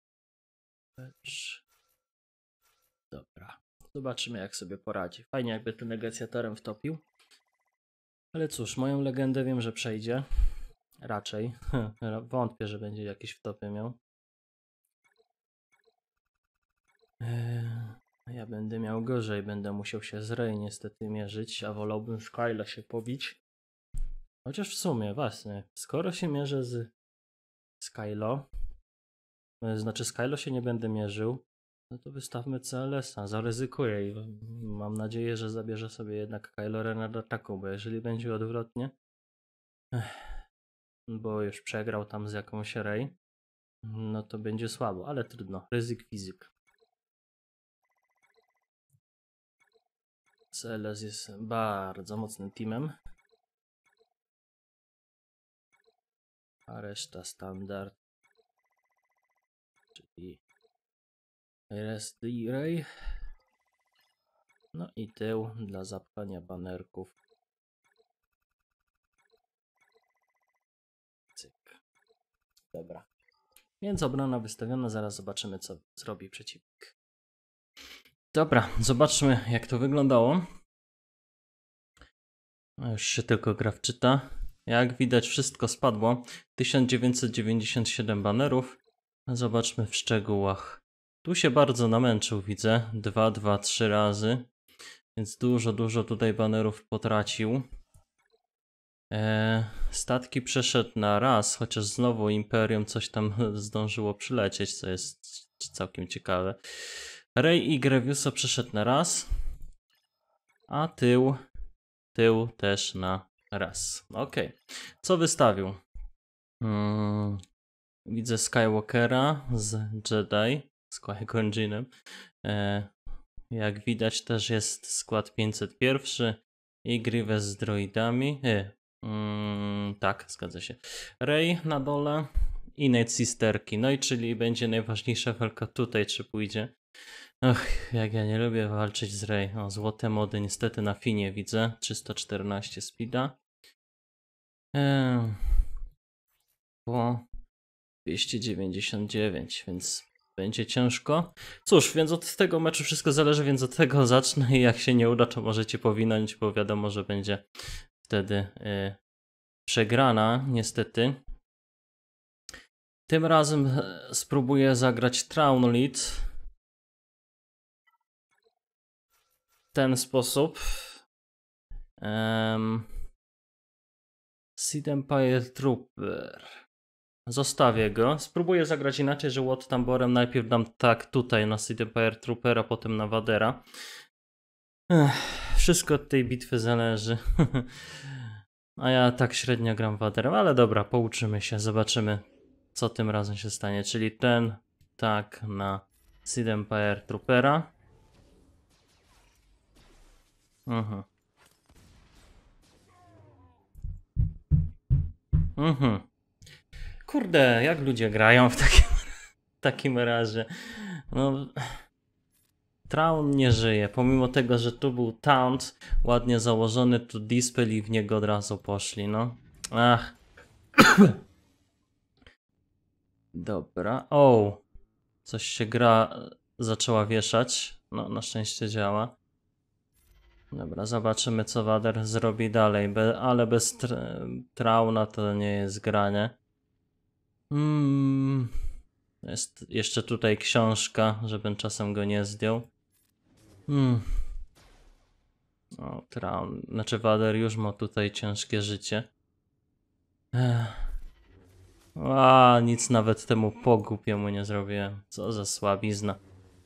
Dobra. Zobaczymy, jak sobie poradzi. Fajnie, jakby tym negocjatorem wtopił. Ale cóż, moją legendę wiem, że przejdzie. Raczej. Wątpię, że będzie jakieś wtopy miał. Ja będę miał gorzej. Będę musiał się z Rey niestety mierzyć, a wolałbym z Kylo się pobić. Chociaż w sumie, właśnie, skoro się mierzę z Kylo, znaczy z Kylo się nie będę mierzył, no to wystawmy CLS-a, zaryzykuję i mam nadzieję, że zabierze sobie jednak Kylo Rena do ataku, bo jeżeli będzie odwrotnie, bo już przegrał tam z jakąś Rey, no to będzie słabo, ale trudno, ryzyk fizyk. CLS jest bardzo mocnym teamem, a reszta standard, czyli rest i Rey. No i tył dla zapchania banerków. Cyk. Dobra. Więc obrona wystawiona, zaraz zobaczymy, co zrobi przeciwnik. Dobra, zobaczmy, jak to wyglądało. Już się tylko gra wczyta. Jak widać, wszystko spadło. 1997 banerów. Zobaczmy w szczegółach. Tu się bardzo namęczył, widzę. 2, 2, 3 razy. Więc dużo tutaj banerów potracił. Statki przeszedł na raz, chociaż znowu Imperium coś tam zdążyło przylecieć, co jest całkiem ciekawe. Rey i Grievousa przeszedł na raz, a tył też na raz. Ok. Co wystawił? Widzę Skywalkera z Jedi, z Qui-Gon Jinnem. Jak widać też jest skład 501 i Grievous z droidami. Tak, zgadza się. Rey na dole i Night Sisterki. No i czyli będzie najważniejsza walka tutaj, czy pójdzie. Ach, jak ja nie lubię walczyć z Rey. O, złote mody niestety na Finie widzę. 314 speeda. Po 299, więc będzie ciężko. Cóż, więc od tego meczu wszystko zależy, więc od tego zacznę i jak się nie uda, to możecie powinąć, bo wiadomo, że będzie wtedy przegrana, niestety. Tym razem spróbuję zagrać Thrawn Lead w ten sposób. Seed Empire Trooper. Zostawię go. Spróbuję zagrać inaczej, że Wat Tamborem najpierw dam tak tutaj na Seed Empire Troopera, potem na Vadera. Wszystko od tej bitwy zależy. A ja tak średnio gram Vaderem, ale dobra, pouczymy się, zobaczymy co tym razem się stanie. Czyli ten tak na Seed Empire Troopera. Kurde, jak ludzie grają w takim razie. No, Thrawn nie żyje. Pomimo tego, że tu był Taunt ładnie założony, tu Dispel i w niego od razu poszli, no. Ach. Dobra. O! Coś się gra zaczęła wieszać. No, na szczęście działa. Dobra, zobaczymy co Vader zrobi dalej. Ale bez Trauna to nie jest granie. Jest jeszcze tutaj książka, żebym czasem go nie zdjął. O, Traun, znaczy Vader już ma tutaj ciężkie życie. Nic nawet temu pogłupiemu nie zrobiłem. Co za słabizna.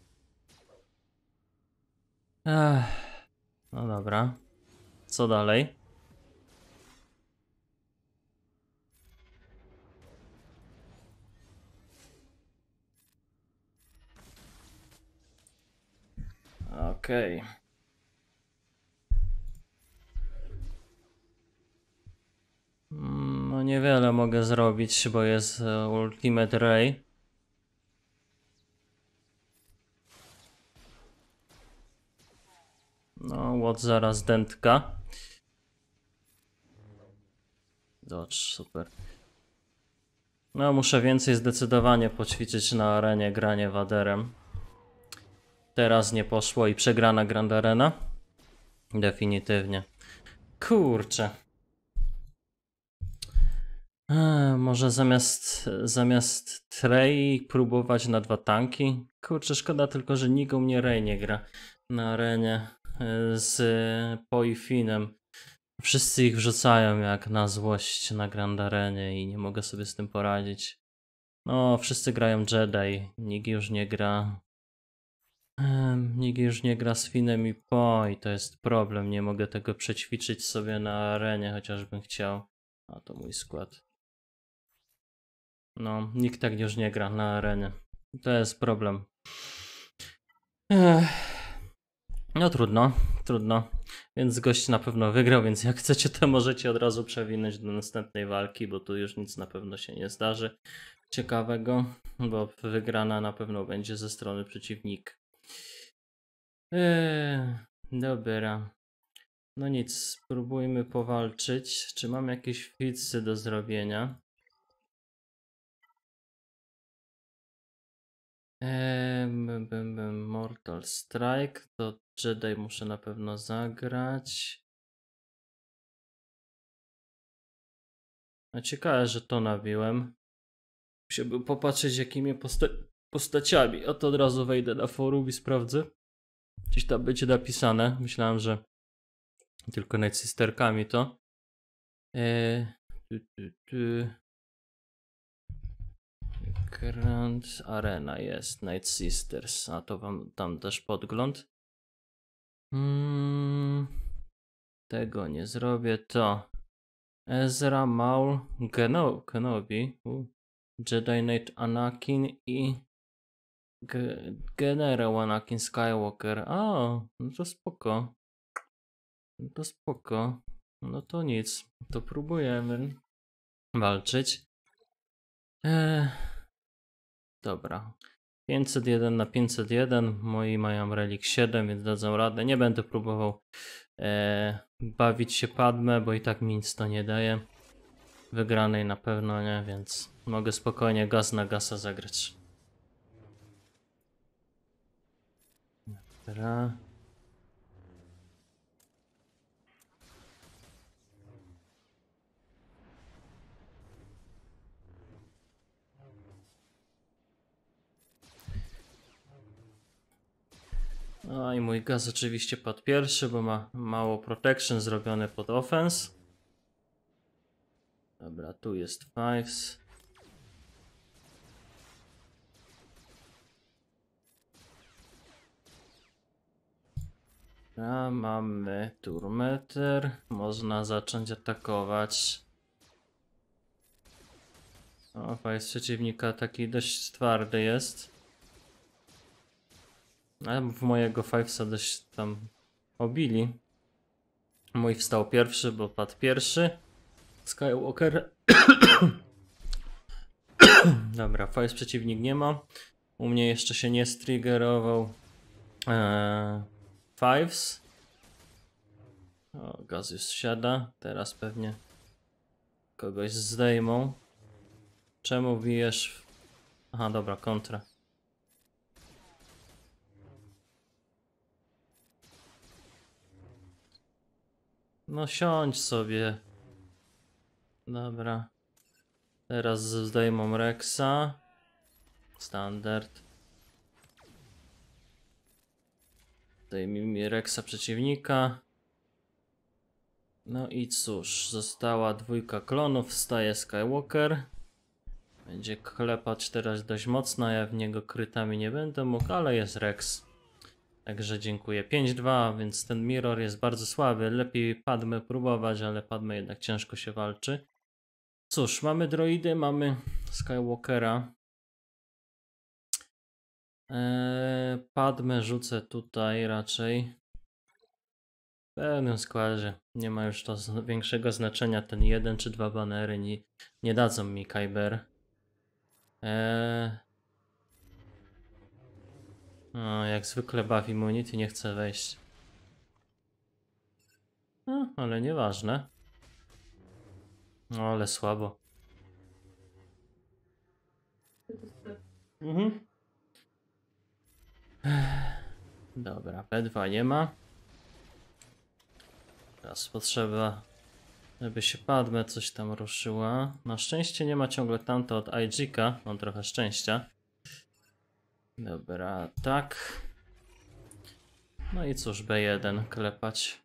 No dobra. Co dalej? Okej. No niewiele mogę zrobić, bo jest Ultimate Rey. No, Łot zaraz dętka. Dodge, super. No, muszę więcej zdecydowanie poćwiczyć na arenie granie Vaderem. Teraz nie poszło i przegrana Grand Arena. Definitywnie. Kurczę. Może zamiast Trey próbować na 2 tanki? Kurczę, szkoda tylko, że nikt u mnie Rey nie gra na arenie z Poifinem. Wszyscy ich wrzucają jak na złość na Grand Arenie i nie mogę sobie z tym poradzić. No, wszyscy grają Jedi, nikt już nie gra. Nikt już nie gra z Finem i Poi, to jest problem. Nie mogę tego przećwiczyć sobie na arenie, chociażbym chciał. A to mój skład. No, nikt tak już nie gra na arenie. To jest problem. No trudno. Więc gość na pewno wygrał, więc jak chcecie, to możecie od razu przewinąć do następnej walki, bo tu już nic na pewno się nie zdarzy ciekawego, bo wygrana na pewno będzie ze strony przeciwnika. Dobra. No nic, spróbujmy powalczyć. Czy mam jakieś fitsy do zrobienia? Mortal Strike, to Jedi muszę na pewno zagrać. A ciekawe, że to nabiłem. Musiałbym popatrzeć jakimi postaciami. A to od razu wejdę na forum i sprawdzę. Gdzieś tam będzie napisane. Myślałem, że tylko Night Sisterkami to. Tu, tu, tu. Grand Arena jest. Night Sisters. A to wam tam też podgląd. Tego nie zrobię. To Ezra, Maul, Kenobi, Jedi Knight Anakin i Generał Anakin Skywalker. A, no to spoko. No to spoko. No to nic. To próbujemy walczyć. Dobra. 501 na 501. Moi mają relik 7, więc dadzą radę. Nie będę próbował bawić się Padmę, bo i tak mi nic to nie daje. Wygranej na pewno nie, więc mogę spokojnie gaz na gasa zagrać. Dobra. No i mój gaz oczywiście padł pierwszy, bo ma mało protection zrobione pod offense. Dobra, tu jest Fives. A mamy turmeter. Można zacząć atakować. O, Fives przeciwnika taki dość twardy jest. A w mojego Fivesa dość tam obili. Mój wstał pierwszy, bo padł pierwszy. Skywalker. Dobra, Fives przeciwnik nie ma. U mnie jeszcze się nie striggerował Fives. O, gaz już siada. Teraz pewnie kogoś zdejmą. Czemu bijesz? Aha, dobra, kontra. No siądź sobie. Dobra. Teraz zdejmą Rexa. Standard. Zdejmijmy Rexa przeciwnika. No i cóż, została dwójka klonów, wstaje Skywalker. Będzie klepać teraz dość mocno, ja w niego krytami nie będę mógł, ale jest Rex. Także dziękuję. 5-2, więc ten mirror jest bardzo słaby. Lepiej Padmę próbować, ale Padmę jednak ciężko się walczy. Cóż, mamy droidy, mamy Skywalkera. Padmę rzucę tutaj raczej. W pełnym składzie. Nie ma już to większego znaczenia. Ten 1 czy 2 banery nie dadzą mi Kyber. No, jak zwykle buff immunity nie chce wejść. No, ale nieważne. No, ale słabo. Dobra, P2 nie ma. Teraz potrzeba, żeby się Padmę coś tam ruszyła. Na szczęście nie ma ciągle tamto od IG-ka. Mam trochę szczęścia. Dobra, tak. No i cóż, B1 klepać.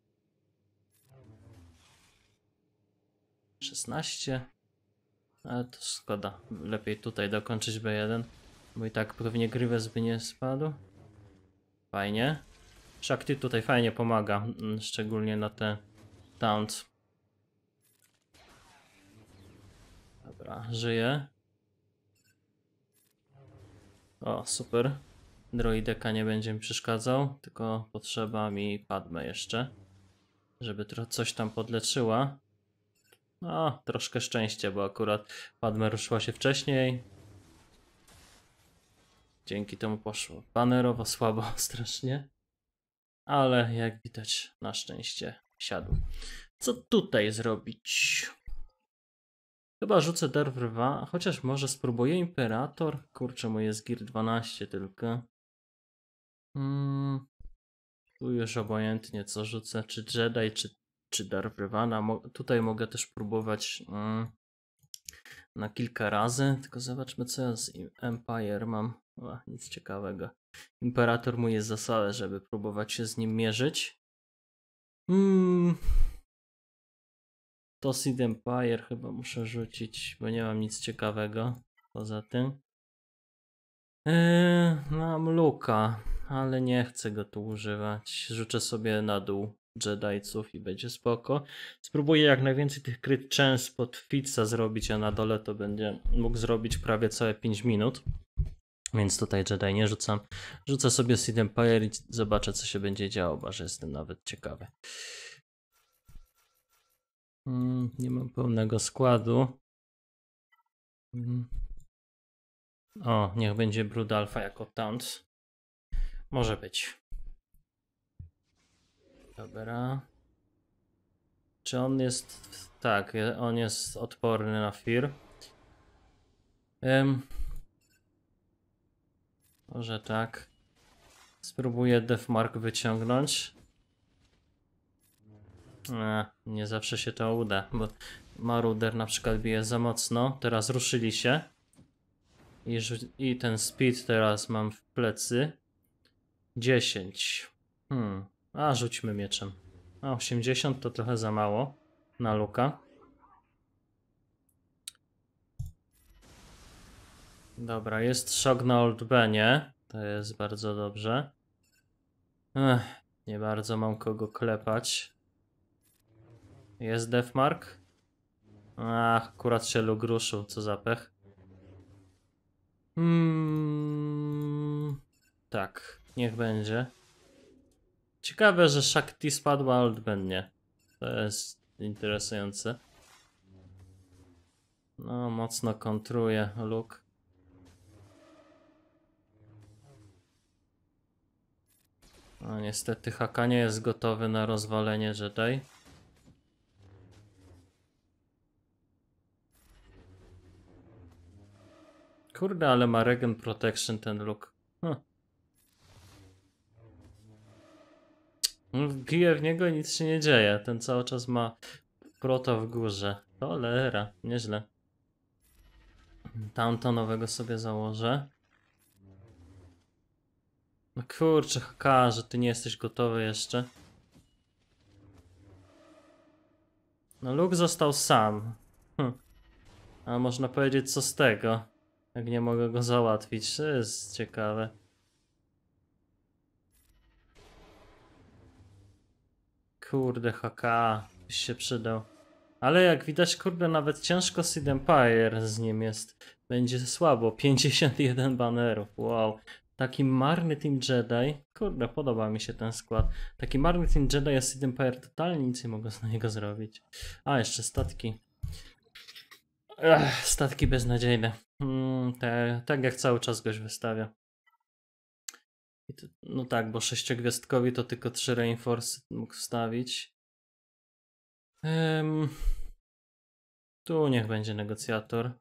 16. Ale to szkoda. Lepiej tutaj dokończyć B1. Bo i tak pewnie Grievous by nie spadł. Fajnie. Shakti tutaj fajnie pomaga. Szczególnie na te taunt. Dobra, żyje. O, super. Droideka nie będzie mi przeszkadzał, tylko potrzeba mi Padmę jeszcze, żeby coś tam podleczyła. No, troszkę szczęście, bo akurat Padmę ruszyła się wcześniej. Dzięki temu poszło banerowo słabo strasznie. Ale jak widać, na szczęście siadł. Co tutaj zrobić? Chyba rzucę Darth 2, chociaż może spróbuję Imperator. Kurczę, mój jest Gear 12 tylko. Tu już obojętnie co rzucę, czy Jedi, czy Darth Revan'a. Tutaj mogę też próbować na kilka razy, tylko zobaczmy co ja z Empire mam. Nic ciekawego. Imperator mu jest za słaby, żeby próbować się z nim mierzyć. To Seed Empire chyba muszę rzucić, bo nie mam nic ciekawego poza tym. Mam Luka, ale nie chcę go tu używać. Rzucę sobie na dół Jedajców i będzie spoko. Spróbuję jak najwięcej tych crit chance pod Fitza zrobić, a na dole to będzie mógł zrobić prawie całe 5 minut. Więc tutaj Jedi nie rzucam. Rzucę sobie Seed Empire i zobaczę co się będzie działo, bo że jestem nawet ciekawy. Nie mam pełnego składu. O, niech będzie Brood Alpha jako taunt. Może być. Dobra. Czy on jest... Tak, on jest odporny na Fear. Może tak. Spróbuję Deathmark wyciągnąć. Nie zawsze się to uda, bo Marauder na przykład bije za mocno. Teraz ruszyli się. I ten speed teraz mam w plecy. 10. Rzućmy mieczem. 80 to trochę za mało na Luka. Dobra, jest szok na Old Benie. To jest bardzo dobrze. Nie bardzo mam kogo klepać. Jest Deathmark? Akurat się Luke ruszył, co za pech. Tak, niech będzie. Ciekawe, że Shakti spadła, Old Ben nie. To jest interesujące. No, mocno kontruje Luke. No, niestety Haka nie jest gotowy na rozwalenie Jedi. Kurde, ale ma Regen Protection ten Luke. Bije w niego i nic się nie dzieje. Ten cały czas ma proto w górze. Cholera, nieźle. Tamto nowego sobie założę. No kurczę, Haka, że ty nie jesteś gotowy jeszcze. No Luke został sam. A można powiedzieć co z tego, jak nie mogę go załatwić. To jest ciekawe. Kurde, Haka, byś się przydał. Ale jak widać, kurde, nawet ciężko Seed Empire z nim jest. Będzie słabo. 51 banerów. Wow. Taki marny Team Jedi. Kurde, podoba mi się ten skład. Taki marny Team Jedi, a Seed Empire totalnie nic nie mogę z niego zrobić. Jeszcze statki. Statki beznadziejne. Tak jak cały czas goś wystawia. No tak, bo 6-gwiazdkowi to tylko 3 reinforce mógł wstawić. Tu niech będzie negocjator.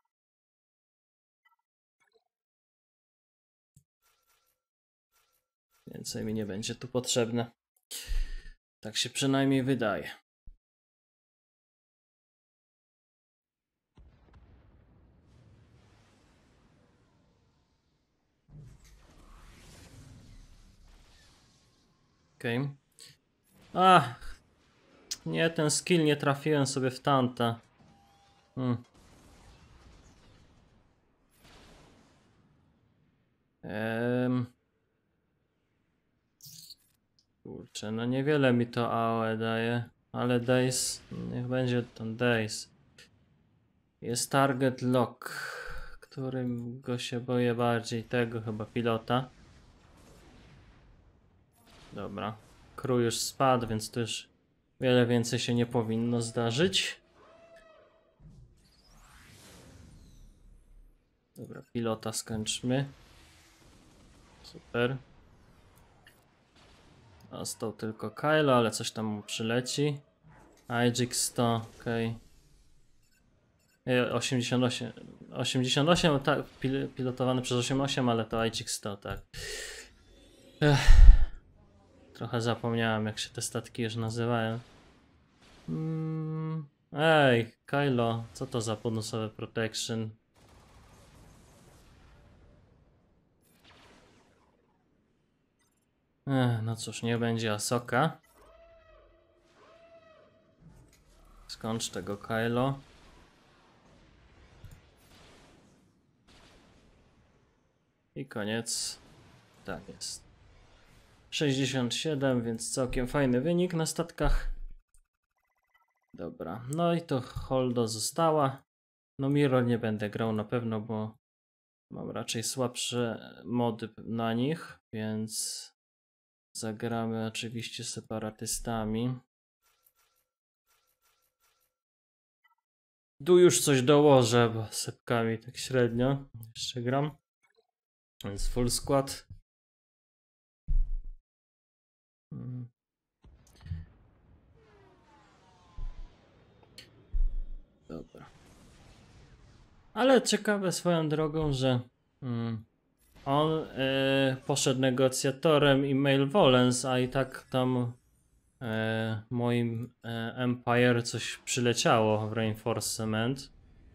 Więcej mi nie będzie tu potrzebne. Tak się przynajmniej wydaje. Okej. Nie, ten skill nie trafiłem sobie w tamta. Kurczę, no niewiele mi to AOE daje, ale Days, niech będzie ten Days. Jest target lock, którym go się boję bardziej, tego chyba pilota. Dobra, crew już spadł, więc to już wiele więcej się nie powinno zdarzyć. Dobra, pilota skończmy. Super. Został tylko Kylo, ale coś tam mu przyleci. IGX 100, okej. 88, tak, pilotowany przez 88, ale to IGX 100, tak. Trochę zapomniałem, jak się te statki już nazywają. Ej, Kylo, co to za bonusowe protection? No cóż, nie będzie Asoka. Skończ tego Kylo. I koniec. Tak jest. 67, więc całkiem fajny wynik na statkach. Dobra, no i to Holdo została. No Miro nie będę grał na pewno, bo mam raczej słabsze mody na nich, więc zagramy oczywiście separatystami. Tu już coś dołożę, bo sepkami tak średnio jeszcze gram. Więc full skład. Dobra. Ale ciekawe swoją drogą, że on poszedł negocjatorem i Malevolence, a i tak tam moim Empire coś przyleciało w Reinforcement.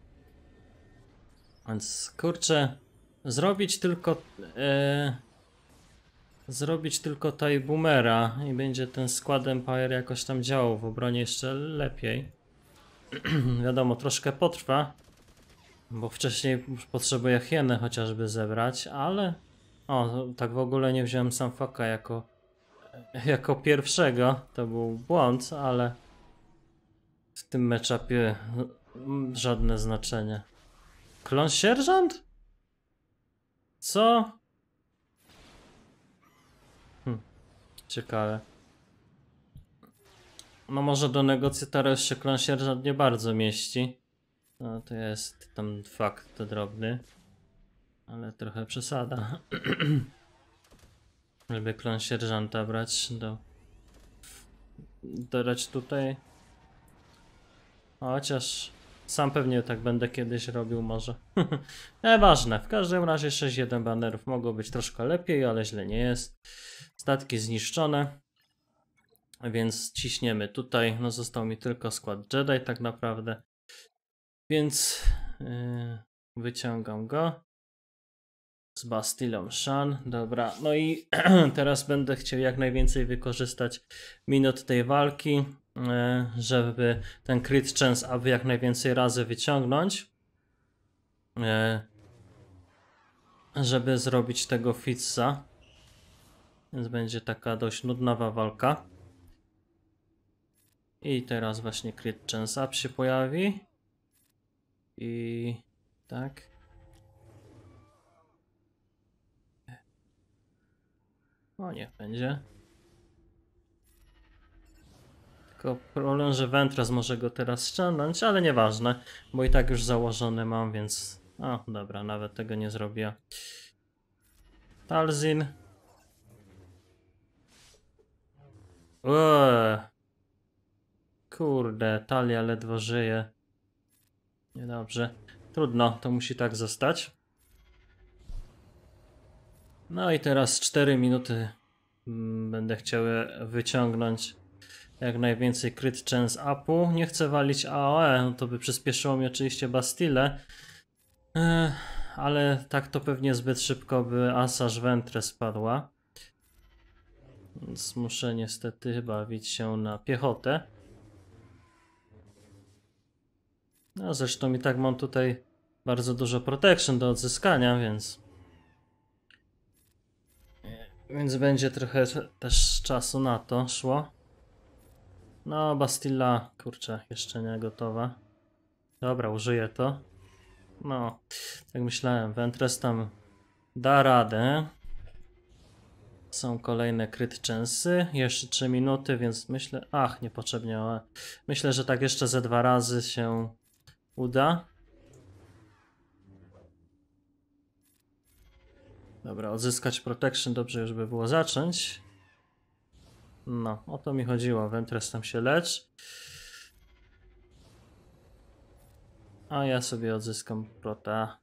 Więc kurczę, zrobić tylko taj boomera i będzie ten skład Empire jakoś tam działał w obronie jeszcze lepiej. Wiadomo, troszkę potrwa, bo wcześniej potrzebuję hienę chociażby zebrać, ale o, tak w ogóle nie wziąłem Samfaka jako pierwszego, to był błąd, ale w tym matchupie żadne znaczenie. Klon sierżant? Co? Ciekawe. No może do negocjatora już się klon sierżant nie bardzo mieści. No to jest tam fakt to drobny. Ale trochę przesada. Żeby klon sierżanta brać dodać tutaj. Chociaż sam pewnie tak będę kiedyś robił może. Nieważne, w każdym razie 6-1 banerów mogło być troszkę lepiej, ale źle nie jest. Statki zniszczone. Więc ciśniemy tutaj. No został mi tylko skład Jedi tak naprawdę. Więc wyciągam go. Z Bastillą Shan. Dobra, no i teraz będę chciał jak najwięcej wykorzystać minut tej walki, żeby ten crit chance aby jak najwięcej razy wyciągnąć. Żeby zrobić tego Fitza. Więc będzie taka dość nudnawa walka. I teraz właśnie crit chance up się pojawi. I tak. O, niech będzie. Tylko problem, że Ventress może go teraz ściągnąć, ale nieważne, bo i tak już założony mam, więc... O, dobra, nawet tego nie zrobię. Talzin. Kurde, Talia ledwo żyje. Niedobrze. Trudno, to musi tak zostać. No i teraz 4 minuty będę chciał wyciągnąć jak najwięcej crit chance upu. Nie chcę walić AOE, no to by przyspieszyło mi oczywiście Bastille. Ale tak to pewnie zbyt szybko by Asajj Ventress spadła. Więc muszę niestety bawić się na piechotę. No zresztą i tak mam tutaj bardzo dużo protection do odzyskania, więc będzie trochę też czasu na to szło. No Bastilla, kurczę, jeszcze nie gotowa. Dobra, użyję to. No, tak myślałem, Ventress tam da radę. Są kolejne crit chance'y, jeszcze 3 minuty, więc myślę... Ach, niepotrzebnie, ale myślę, że tak jeszcze ze 2 razy się uda. Dobra, odzyskać protection, dobrze już by było zacząć. No, o to mi chodziło, Ventress tam się lecz. A ja sobie odzyskam prota.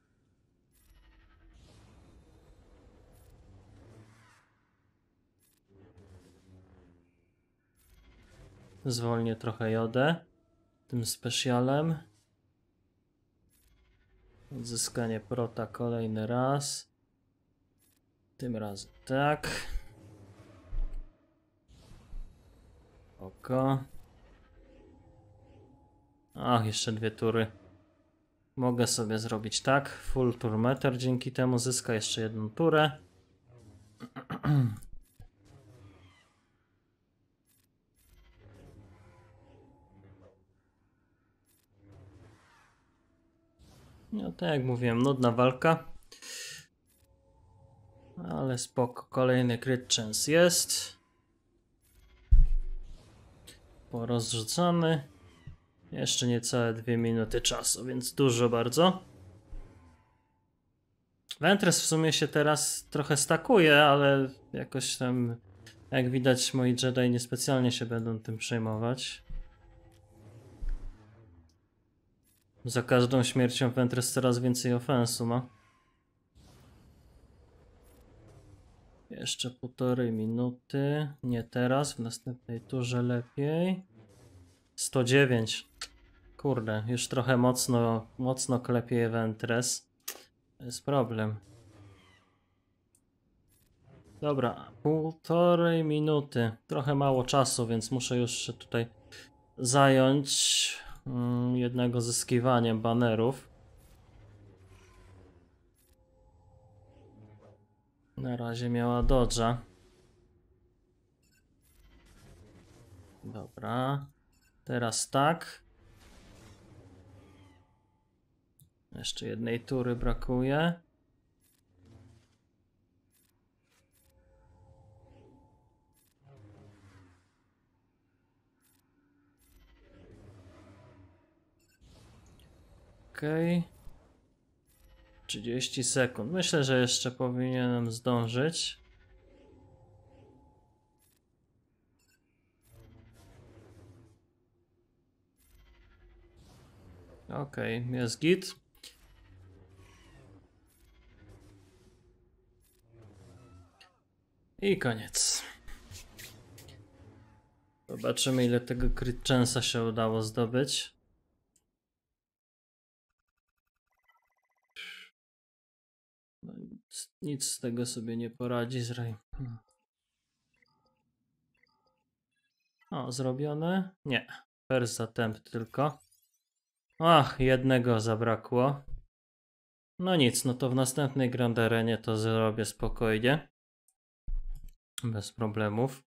Zwolnię trochę jodę tym specjalem. Odzyskanie prota kolejny raz. Tym razem tak. Oko. Ach, jeszcze 2 tury. Mogę sobie zrobić tak. Full tour meter dzięki temu zyska jeszcze 1 turę. No tak jak mówiłem, nudna walka. Ale spoko, kolejny crit chance jest. Porozrzucamy. Jeszcze niecałe 2 minuty czasu, więc dużo bardzo. Ventress w sumie się teraz trochę stakuje, ale jakoś tam, jak widać, moi Jedi niespecjalnie się będą tym przejmować. Za każdą śmiercią Ventress coraz więcej ofensu ma. Jeszcze 1,5 minuty. Nie teraz, w następnej turze lepiej. 109. Kurde, już trochę mocno klepie Ventress. To jest problem. Dobra, 1,5 minuty. Trochę mało czasu, więc muszę już się tutaj zająć jednego zyskiwaniem banerów. Na razie miała dodża. Dobra. Teraz tak. Jeszcze jednej tury brakuje. Okej. 30 sekund. Myślę, że jeszcze powinienem zdążyć. Okej, jest git. I koniec. Zobaczymy, ile tego crit chance'a się udało zdobyć. No, nic z tego sobie nie poradzi z Rey. O, zrobione? Nie. First attempt tylko. Ach, jednego zabrakło. No nic, no to w następnej Grand Arenie to zrobię spokojnie. Bez problemów.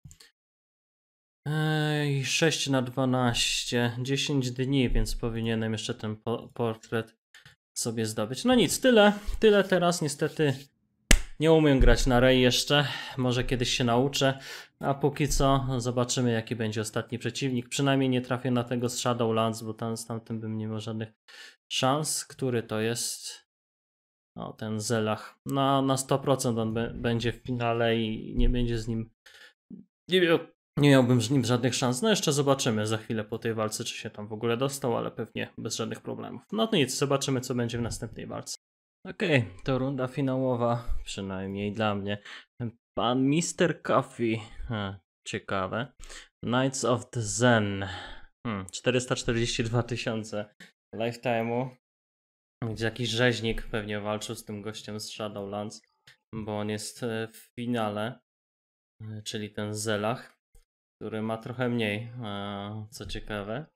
6 na 12. 10 dni, więc powinienem jeszcze ten portret sobie zdobyć. No nic, tyle teraz. Niestety nie umiem grać na Rey jeszcze. Może kiedyś się nauczę. A póki co zobaczymy, jaki będzie ostatni przeciwnik. Przynajmniej nie trafię na tego z Shadowlands, bo tam z tamtym bym nie miał żadnych szans. Który to jest? O, ten Zelach. Na 100% on będzie w finale i nie będzie z nim... Nie miałbym z nim żadnych szans. No jeszcze zobaczymy za chwilę po tej walce, czy się tam w ogóle dostał, ale pewnie bez żadnych problemów. No to nic, zobaczymy, co będzie w następnej walce. Okej, to runda finałowa, przynajmniej dla mnie. Pan Mr. Coffee. Ciekawe. Knights of the Zen. 442 000 lifetime'u. Gdzie jakiś rzeźnik pewnie walczył z tym gościem z Shadowlands, bo on jest w finale, czyli ten Zelach, który ma trochę mniej, co ciekawe.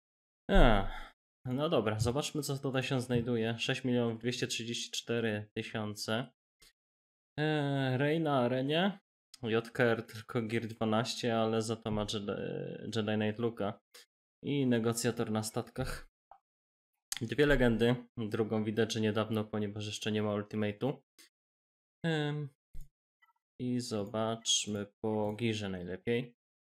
No dobra, zobaczmy, co tutaj się znajduje. 6 234 000. Rey na arenie. JKR tylko Gear 12, ale za to ma Jedi Knight Luka. I negocjator na statkach. 2 legendy. Drugą widać, że niedawno, ponieważ jeszcze nie ma ultimate'u. I zobaczmy po Gearze najlepiej.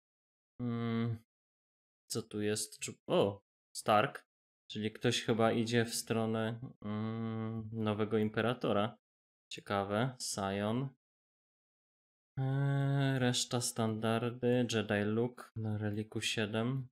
Co tu jest? O, Stark. Czyli ktoś chyba idzie w stronę nowego Imperatora. Ciekawe. Sion. Reszta standardy. Jedi Luke na Reliku 7.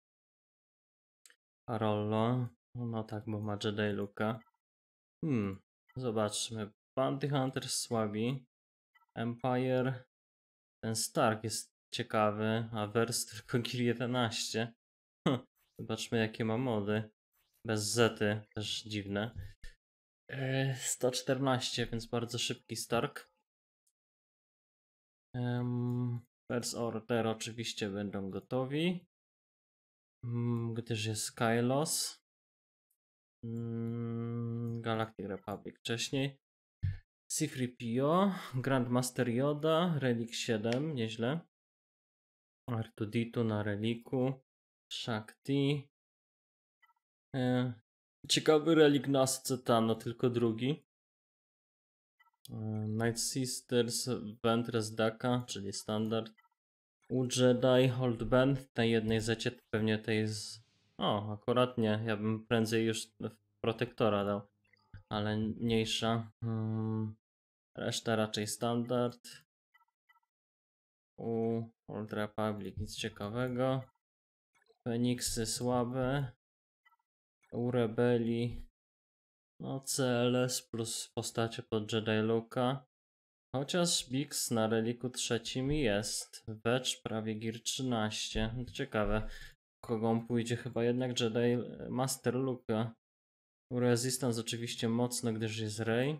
Rollo. No tak, bo ma Jedi Luke'a. Zobaczmy. Bounty Hunter słabi. Empire. Ten Stark jest ciekawy. A Verse tylko Gear 11. Zobaczmy, jakie ma mody. Bez zety, też dziwne. 114, więc bardzo szybki Stark. First Order oczywiście będą gotowi, gdyż jest Skylos. Galactic Republic wcześniej. C3PO, Grandmaster Yoda, Relic 7, nieźle. R2D2 na Reliku, Shakti. Ciekawy relik na Ascetano, tylko drugi. Night Sisters, Ventress Daka, czyli standard. U Jedi, Old Band, na jednej zecie pewnie tej jest... O, akurat nie, ja bym prędzej już Protektora dał, ale mniejsza. Reszta raczej standard. U Old Republic nic ciekawego. Feniksy słabe. U Rebelii no CLS plus postacie pod Jedi Luka. Chociaż Bix na reliku trzecim jest. Wedge prawie Gear 13. Ciekawe. Kogo on pójdzie? Chyba jednak Jedi Master Luka. U Resistance oczywiście mocno, gdyż jest Rey.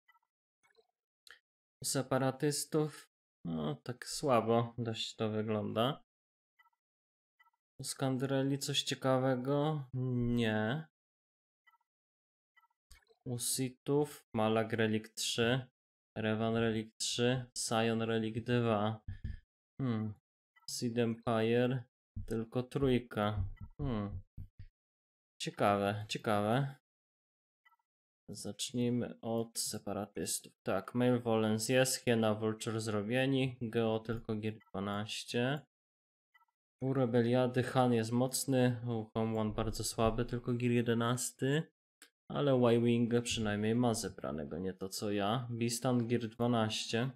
U separatystów no tak słabo dość to wygląda. U Skandreli coś ciekawego? Nie. U Sithów Malak Relic 3, Revan Relic 3, Sion Relic 2. Seed Empire tylko trójka. Ciekawe, ciekawe. Zacznijmy od separatystów. Tak, Malevolence jest, Hiena Vulture zrobieni, Geo tylko Gear 12. U Rebeliady Han jest mocny, u Homeone bardzo słaby, tylko Gear 11. Ale Y-Wing przynajmniej ma zebranego, nie to co ja. Beastan Gear 12.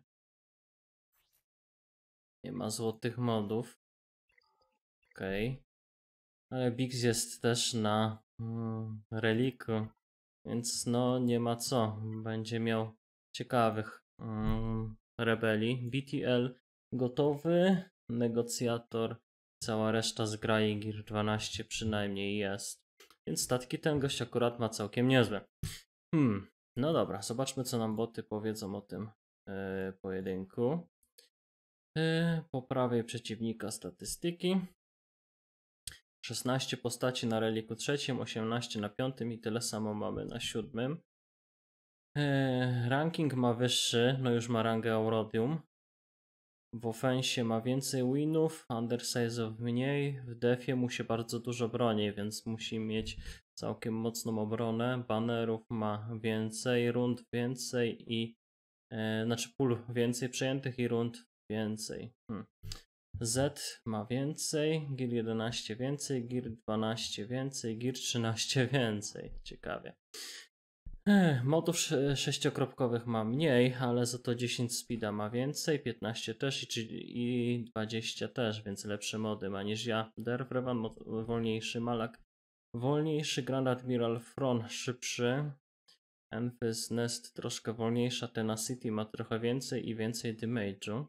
Nie ma złotych modów. Okej. Ale Bix jest też na reliku. Więc no nie ma co. Będzie miał ciekawych rebelii. BTL gotowy. Negocjator. Cała reszta z Grai Gear 12 przynajmniej jest. Więc statki ten gość akurat ma całkiem niezłe. No dobra, zobaczmy co nam boty powiedzą o tym pojedynku. Po prawej przeciwnika statystyki. 16 postaci na reliku trzecim, 18 na piątym i tyle samo mamy na siódmym. Ranking ma wyższy, no już ma rangę Aurodium. W ofensie ma więcej winów, undersize'ów mniej, w defie mu się bardzo dużo broni, więc musi mieć całkiem mocną obronę. Banerów ma więcej, rund więcej i znaczy pól więcej przejętych i rund więcej. Z ma więcej, Gear 11 więcej, Gear 12 więcej, Gear 13 więcej. Ciekawie. Modów sześciokropkowych ma mniej, ale za to 10 speeda ma więcej, 15 też i 20 też, więc lepsze mody ma niż ja. Darth Revan wolniejszy, Malak wolniejszy, Grand Admiral Thrawn szybszy, Enfys Nest troszkę wolniejsza, Tenacity ma trochę więcej i więcej damage'u.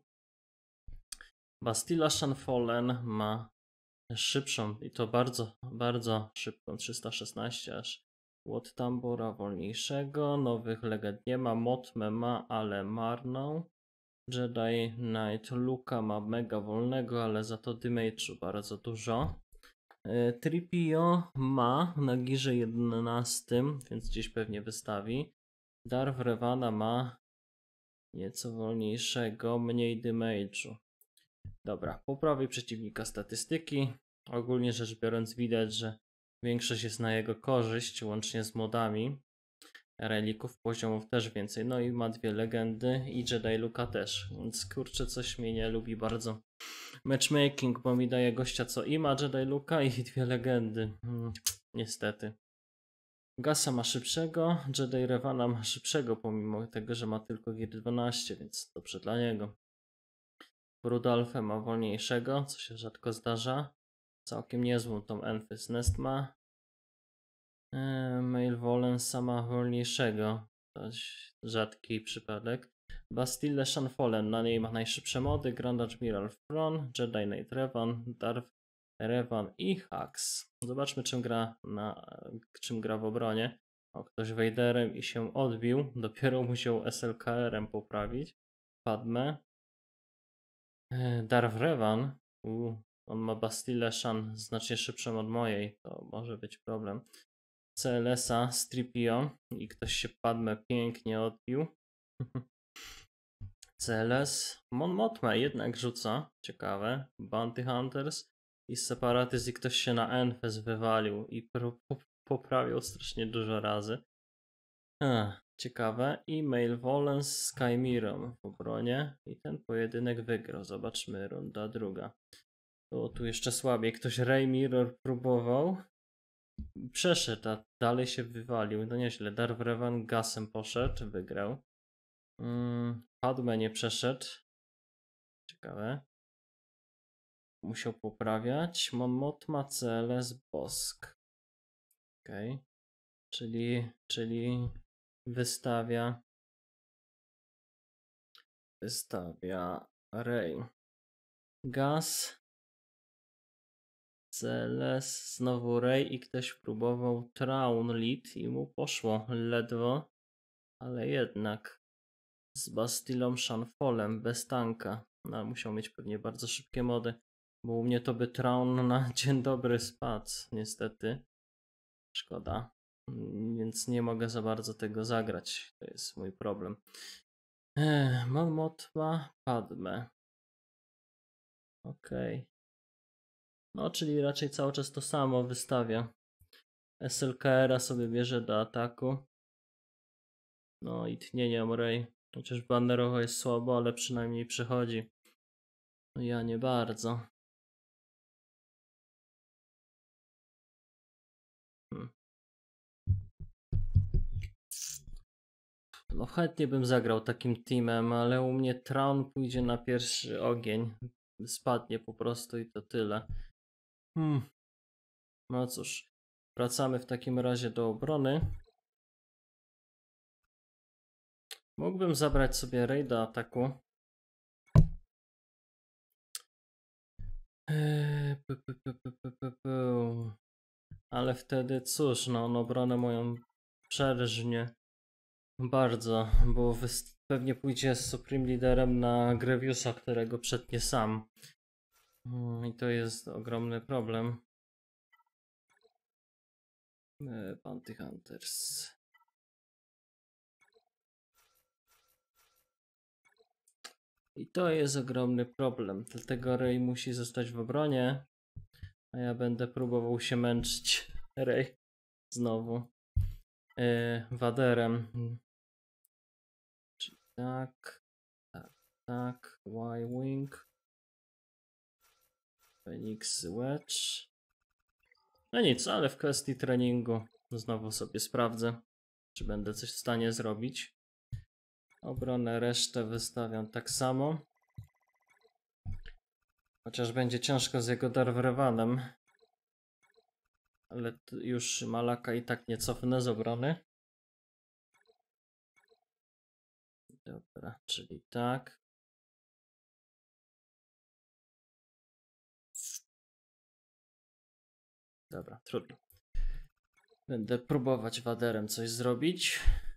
Bastilla Shanfallen ma szybszą i to bardzo, bardzo szybką, 316 aż. Łot Tambora wolniejszego, nowych legend nie ma, Motmę ma, ale marną. Jedi Knight Luka ma mega wolnego, ale za to damage'u bardzo dużo. Tripio ma na Gearze 11, więc gdzieś pewnie wystawi. Darth Revana ma nieco wolniejszego, mniej damage'u. Dobra, po prawej przeciwnika statystyki. Ogólnie rzecz biorąc widać, że większość jest na jego korzyść, łącznie z modami. Relików, poziomów też więcej. No i ma dwie legendy i Jedi Luka też. Więc kurczę, coś mnie nie lubi bardzo. Matchmaking, bo mi daje gościa co i ma Jedi Luka i dwie legendy. Niestety. Gasa ma szybszego, Jedi Revana ma szybszego, pomimo tego, że ma tylko Gear 12, więc dobrze dla niego. Rudolfę ma wolniejszego, co się rzadko zdarza. Całkiem niezłą tą Enfys Nest ma. Malevolence ma wolniejszego. Dość rzadki przypadek. Bastille Shanfallen, na niej ma najszybsze mody. Grand Admiral Thrawn, Jedi Knight Revan, Darth Revan i Hux. Zobaczmy czym gra w obronie. O, ktoś Vaderem i się odbił. Dopiero musiał SLKR-em poprawić. Padme. Darth Revan. On ma Bastille Shan znacznie szybszą od mojej. To może być problem. CLS-a Stripio i ktoś się Padme pięknie odbił. CLS Mon Mothma jednak rzuca. Ciekawe. Bounty Hunters i Separatyst i ktoś się na Enfes wywalił i poprawił strasznie dużo razy. Ciekawe. I Malevolence z Skymirem w obronie i ten pojedynek wygrał. Zobaczmy, runda druga. O, tu jeszcze słabiej. Ktoś Ray Mirror próbował. Przeszedł, a dalej się wywalił. No nieźle. Darth Revan gasem poszedł, wygrał. Padme nie przeszedł. Ciekawe. Musiał poprawiać. Mon Mothma, CLS, Bosk. Okej. Czyli wystawia Rey. Gas. CLS, znowu Rey i ktoś próbował Traun Lead i mu poszło ledwo, ale jednak z Bastillą Shanfolem bez tanka. No, musiał mieć pewnie bardzo szybkie mody, bo u mnie to by Traun na dzień dobry spadł, niestety. Szkoda, więc nie mogę za bardzo tego zagrać, to jest mój problem. Mon Mothma, Padme. Okej. No, czyli raczej cały czas to samo wystawia. SLKR-a sobie bierze do ataku. No i tnieniem Rey. Chociaż bannerowo jest słabo, ale przynajmniej przychodzi. No ja nie bardzo. No chętnie bym zagrał takim teamem, ale u mnie Traun pójdzie na pierwszy ogień. Spadnie po prostu i to tyle. No cóż, wracamy w takim razie do obrony. Mógłbym zabrać sobie Rey do ataku. Ale wtedy cóż, no on obronę moją przerżnie bardzo, bo pewnie pójdzie z Supreme Leaderem na Grievusa, którego przetnie sam. I to jest ogromny problem. Bounty Hunters. I to jest ogromny problem, dlatego Rey musi zostać w obronie, a ja będę próbował się męczyć Rey znowu Waderem. Czyli tak, Y-Wing, Phoenix Wedge. No nic, ale w kwestii treningu znowu sobie sprawdzę, czy będę coś w stanie zrobić. Obronę resztę wystawiam tak samo. Chociaż będzie ciężko z jego Darth Revanem. Ale już Malaka i tak nie cofnę z obrony. Dobra, czyli tak. Dobra, trudno. Będę próbować Waderem coś zrobić.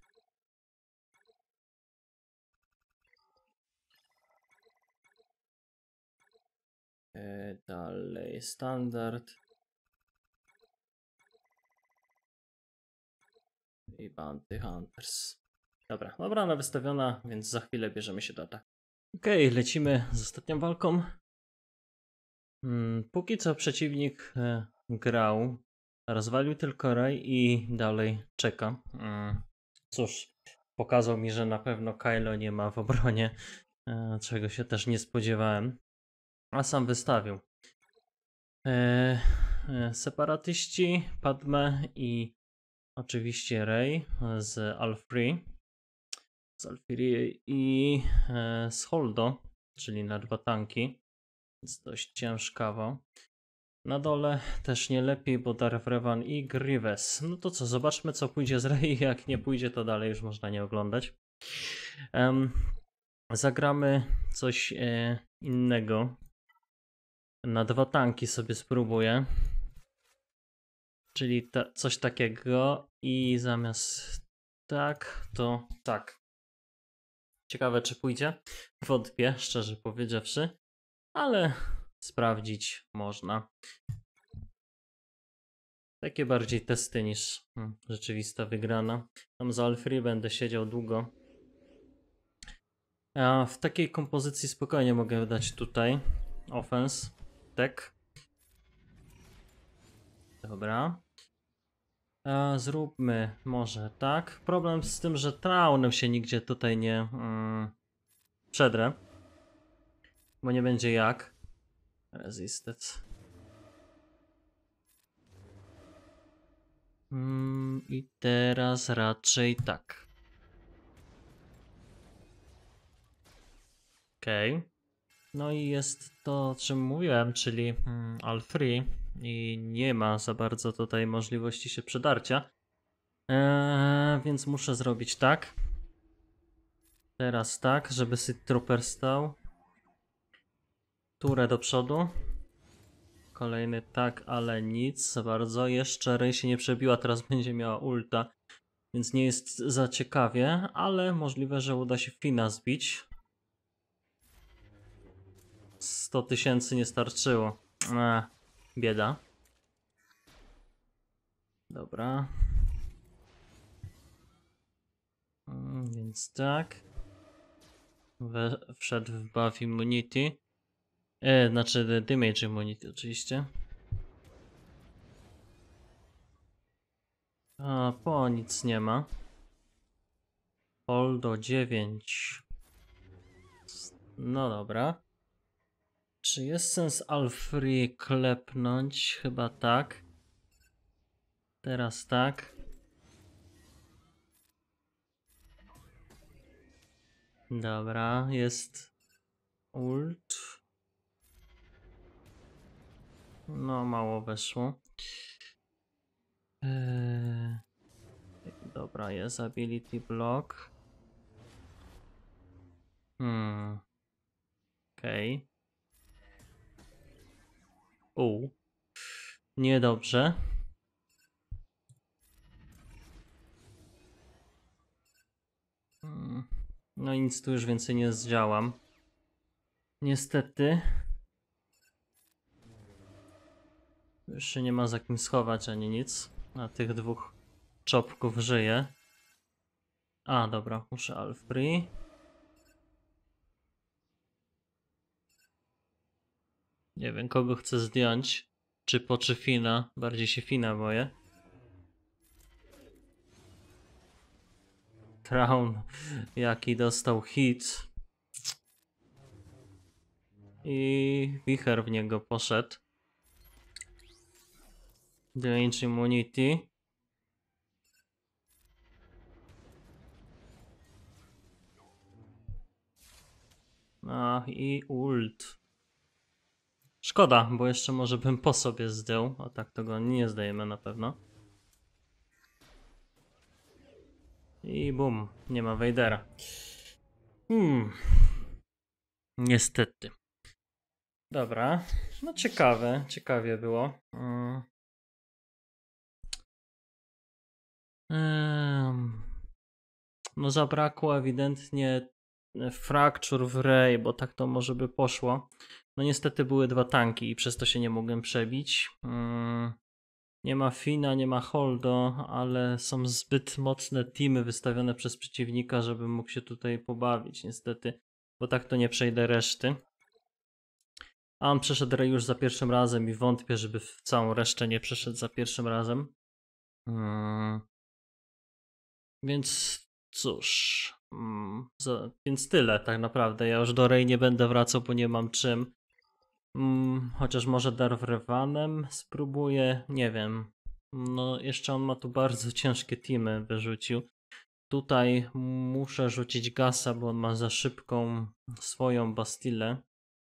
Dalej standard. I Bounty Hunters. Dobra, obrona wystawiona, więc za chwilę bierzemy się do ataku. Okej, lecimy z ostatnią walką. Póki co przeciwnik grał, rozwalił tylko Rey i dalej czeka. Cóż, pokazał mi, że na pewno Kylo nie ma w obronie, czego się też nie spodziewałem, a sam wystawił. Separatyści, Padme i oczywiście Rey z Alfree i z Holdo, czyli na 2 tanki, więc dość ciężkawo. Na dole też nie lepiej, bo Darth Revan i Grievous. No to co, zobaczmy co pójdzie z Rey, jak nie pójdzie to dalej już można nie oglądać. Zagramy coś innego. Na 2 tanki sobie spróbuję. Czyli coś takiego i zamiast tak, to tak. Ciekawe czy pójdzie. Wątpię, szczerze powiedziawszy. ale sprawdzić można. Takie bardziej testy niż rzeczywista wygrana. Tam za Alfree będę siedział długo. A w takiej kompozycji spokojnie mogę dać tutaj offense, tech. Dobra. Zróbmy może tak. Problem z tym, że Traunem się nigdzie tutaj nie przedrę. Bo nie będzie jak. Resisted. I teraz raczej tak. Okej. No i jest to, o czym mówiłem, czyli Alfree i nie ma za bardzo tutaj możliwości się przedarcia. Więc muszę zrobić tak. Teraz tak, żeby Sith Trooper stał. Turę do przodu. Kolejny tak, ale nic za bardzo. Jeszcze Rey się nie przebiła, teraz będzie miała ulta. Więc nie jest za ciekawie, ale możliwe, że uda się Fina zbić. 100 000 nie starczyło. Bieda. Dobra. Więc tak. Wszedł w buff immunity. Znaczy damage immunity oczywiście. A po nic nie ma. Holdo 9. No dobra. Czy jest sens Alfree klepnąć? Chyba tak. Teraz tak. Dobra, jest ult. No, mało weszło. Dobra, jest ability block. Okej. Niedobrze. No i nic tu już więcej nie zdziałam. Niestety. Już się nie ma za kim schować ani nic. A tych dwóch czopków żyje. A, dobra, muszę Alfree. Nie wiem, kogo chcę zdjąć. Czy po, czy Fina. Bardziej się Fina boję. Traun, jaki dostał hit. I wicher w niego poszedł. Damage immunity. I ult. Szkoda, bo jeszcze może bym po sobie zdjął, a tak to go nie zdajemy na pewno. I bum, nie ma Vadera. Niestety. Dobra, no ciekawie było. No zabrakło ewidentnie Fracture w Rey, bo tak to może by poszło. No niestety były dwa tanki i przez to się nie mogłem przebić. Nie ma Fina, nie ma Holdo, ale są zbyt mocne teamy wystawione przez przeciwnika, żebym mógł się tutaj pobawić niestety, bo tak to nie przejdę reszty. A on przeszedł Rey już za pierwszym razem i wątpię, żeby w całą resztę nie przeszedł za pierwszym razem. Więc cóż, więc tyle tak naprawdę. Ja już do Rey nie będę wracał, bo nie mam czym. Chociaż może Darth Revanem spróbuję, nie wiem. No jeszcze on ma tu bardzo ciężkie teamy wyrzucił. Tutaj muszę rzucić Gasa, bo on ma za szybką swoją Bastillę.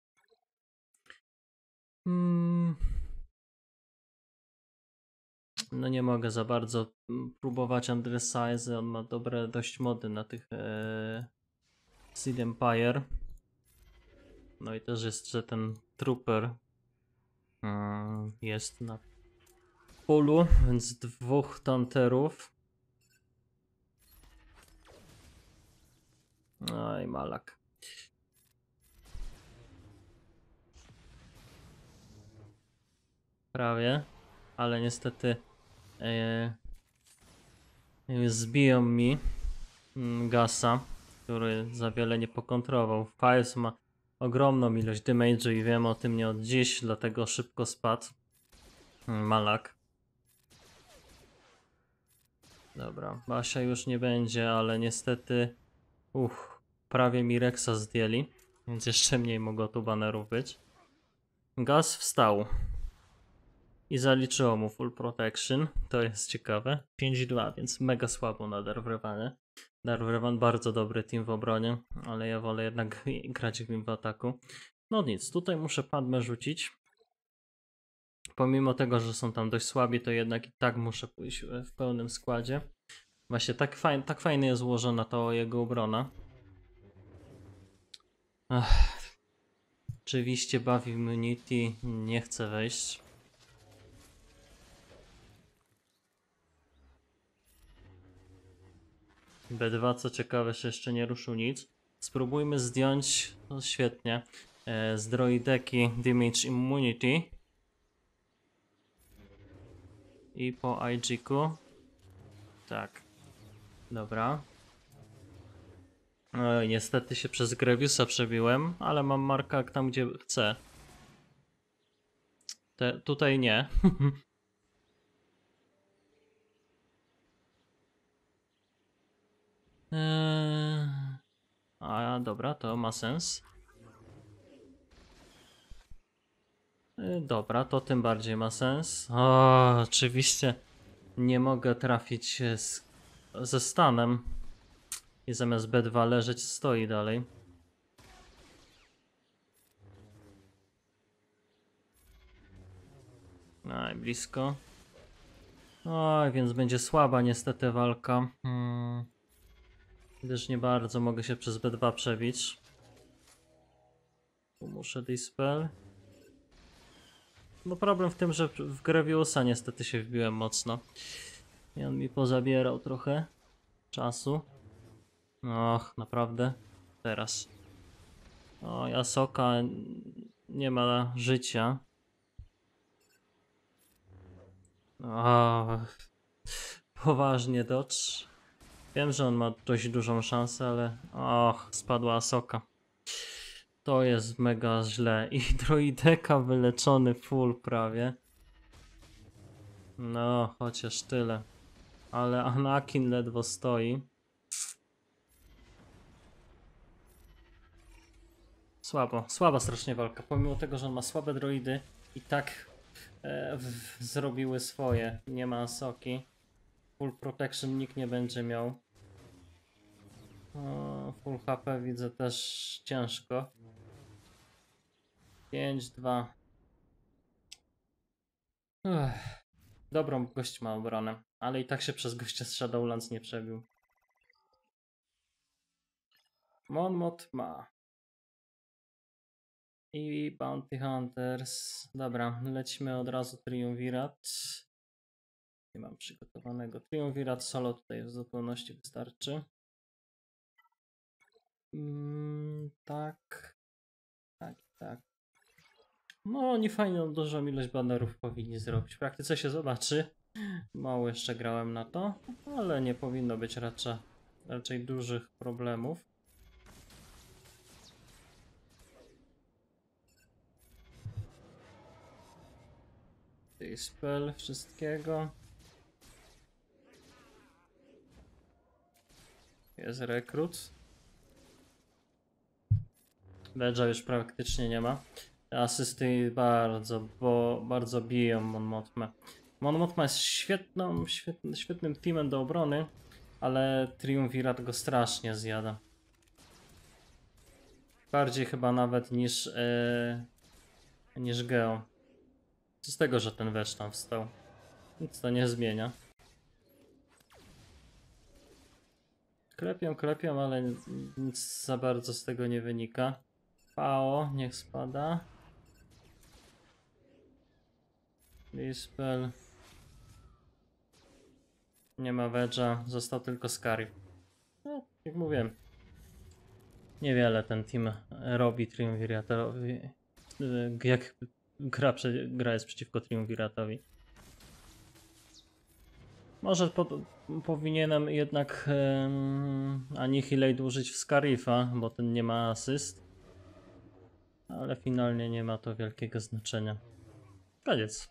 No nie mogę za bardzo próbować Andresize, on ma dobre dość mody na tych Seed Empire. No i też jest, że ten Trooper jest na polu, więc dwóch Tanterów. No i Malak. prawie, ale niestety zbiją mi Gasa, który za wiele nie pokontrował. Files ma ogromną ilość damage'u i wiem o tym nie od dziś, dlatego szybko spadł. Malak. Dobra, Basia już nie będzie, ale niestety prawie mi Rexa zdjęli, więc jeszcze mniej mogło tu banerów być. Gas wstał i zaliczyło mu full protection, to jest ciekawe. 5-2, więc mega słabo na Darwrewanie. Darwrevan bardzo dobry team w obronie, ale ja wolę jednak grać w nim w ataku. No nic, tutaj muszę Padmę rzucić. Pomimo tego, że są tam dość słabi, to jednak i tak muszę pójść w pełnym składzie. Właśnie tak fajnie jest złożona to jego obrona. Oczywiście Buff Immunity nie chce wejść. B2 co ciekawe jeszcze nie ruszył nic. Spróbujmy zdjąć, no świetnie, z droideki Damage Immunity. I po IG-ku. Tak. Dobra. Oj, niestety się przez Grievusa przebiłem, ale mam marka tam gdzie chcę. Tutaj nie. A dobra, to ma sens. Dobra, to tym bardziej ma sens. O, oczywiście nie mogę trafić ze stanem. I zamiast B2 leżeć stoi dalej. Aj, blisko. Oj, więc będzie słaba niestety walka. Gdyż nie bardzo mogę się przez B2 przebić. Tu muszę dispel. No problem w tym, że w Grievusa niestety się wbiłem mocno. I on mi pozabierał trochę czasu. Och, naprawdę. Teraz. O, Ahsoka nie ma życia. O, poważnie Dodge. Wiem, że on ma dość dużą szansę, ale och, spadła Ahsoka. To jest mega źle. I droideka wyleczony full prawie. No, chociaż tyle. Ale Anakin ledwo stoi. Słaba strasznie walka. Pomimo tego, że on ma słabe droidy i tak zrobiły swoje. Nie ma Ahsoki. Full protection nikt nie będzie miał. Full HP widzę też ciężko. 5-2. Dobrą gość ma obronę, ale i tak się przez gościa z Shadowlands nie przebił. Mon Mothma i Bounty Hunters. Dobra, lecimy od razu Triumvirat. Nie mam przygotowanego. Triumvirat solo tutaj w zupełności wystarczy. Tak. No oni fajną, dużą ilość banerów powinni zrobić. W praktyce się zobaczy. Mało jeszcze grałem na to, ale nie powinno być raczej dużych problemów. Spell wszystkiego. Jest rekrut. Ledża już praktycznie nie ma. Asysty bardzo biją Mon Mothmę. Mon Mothma jest świetnym teamem do obrony, ale Triumvirat go strasznie zjada. Bardziej chyba nawet niż Geo. Co z tego, że ten Wedge tam wstał? Nic to nie zmienia. Klepią, ale nic za bardzo z tego nie wynika. Pao, niech spada. Dispel. Nie ma Wedge'a, został tylko Scarif. No, jak mówiłem, niewiele ten team robi Triumviratowi. Jak gra jest przeciwko Triumviratowi. Może powinienem jednak Annihilate użyć w Scarifa, bo ten nie ma asyst. Ale finalnie nie ma to wielkiego znaczenia. Koniec.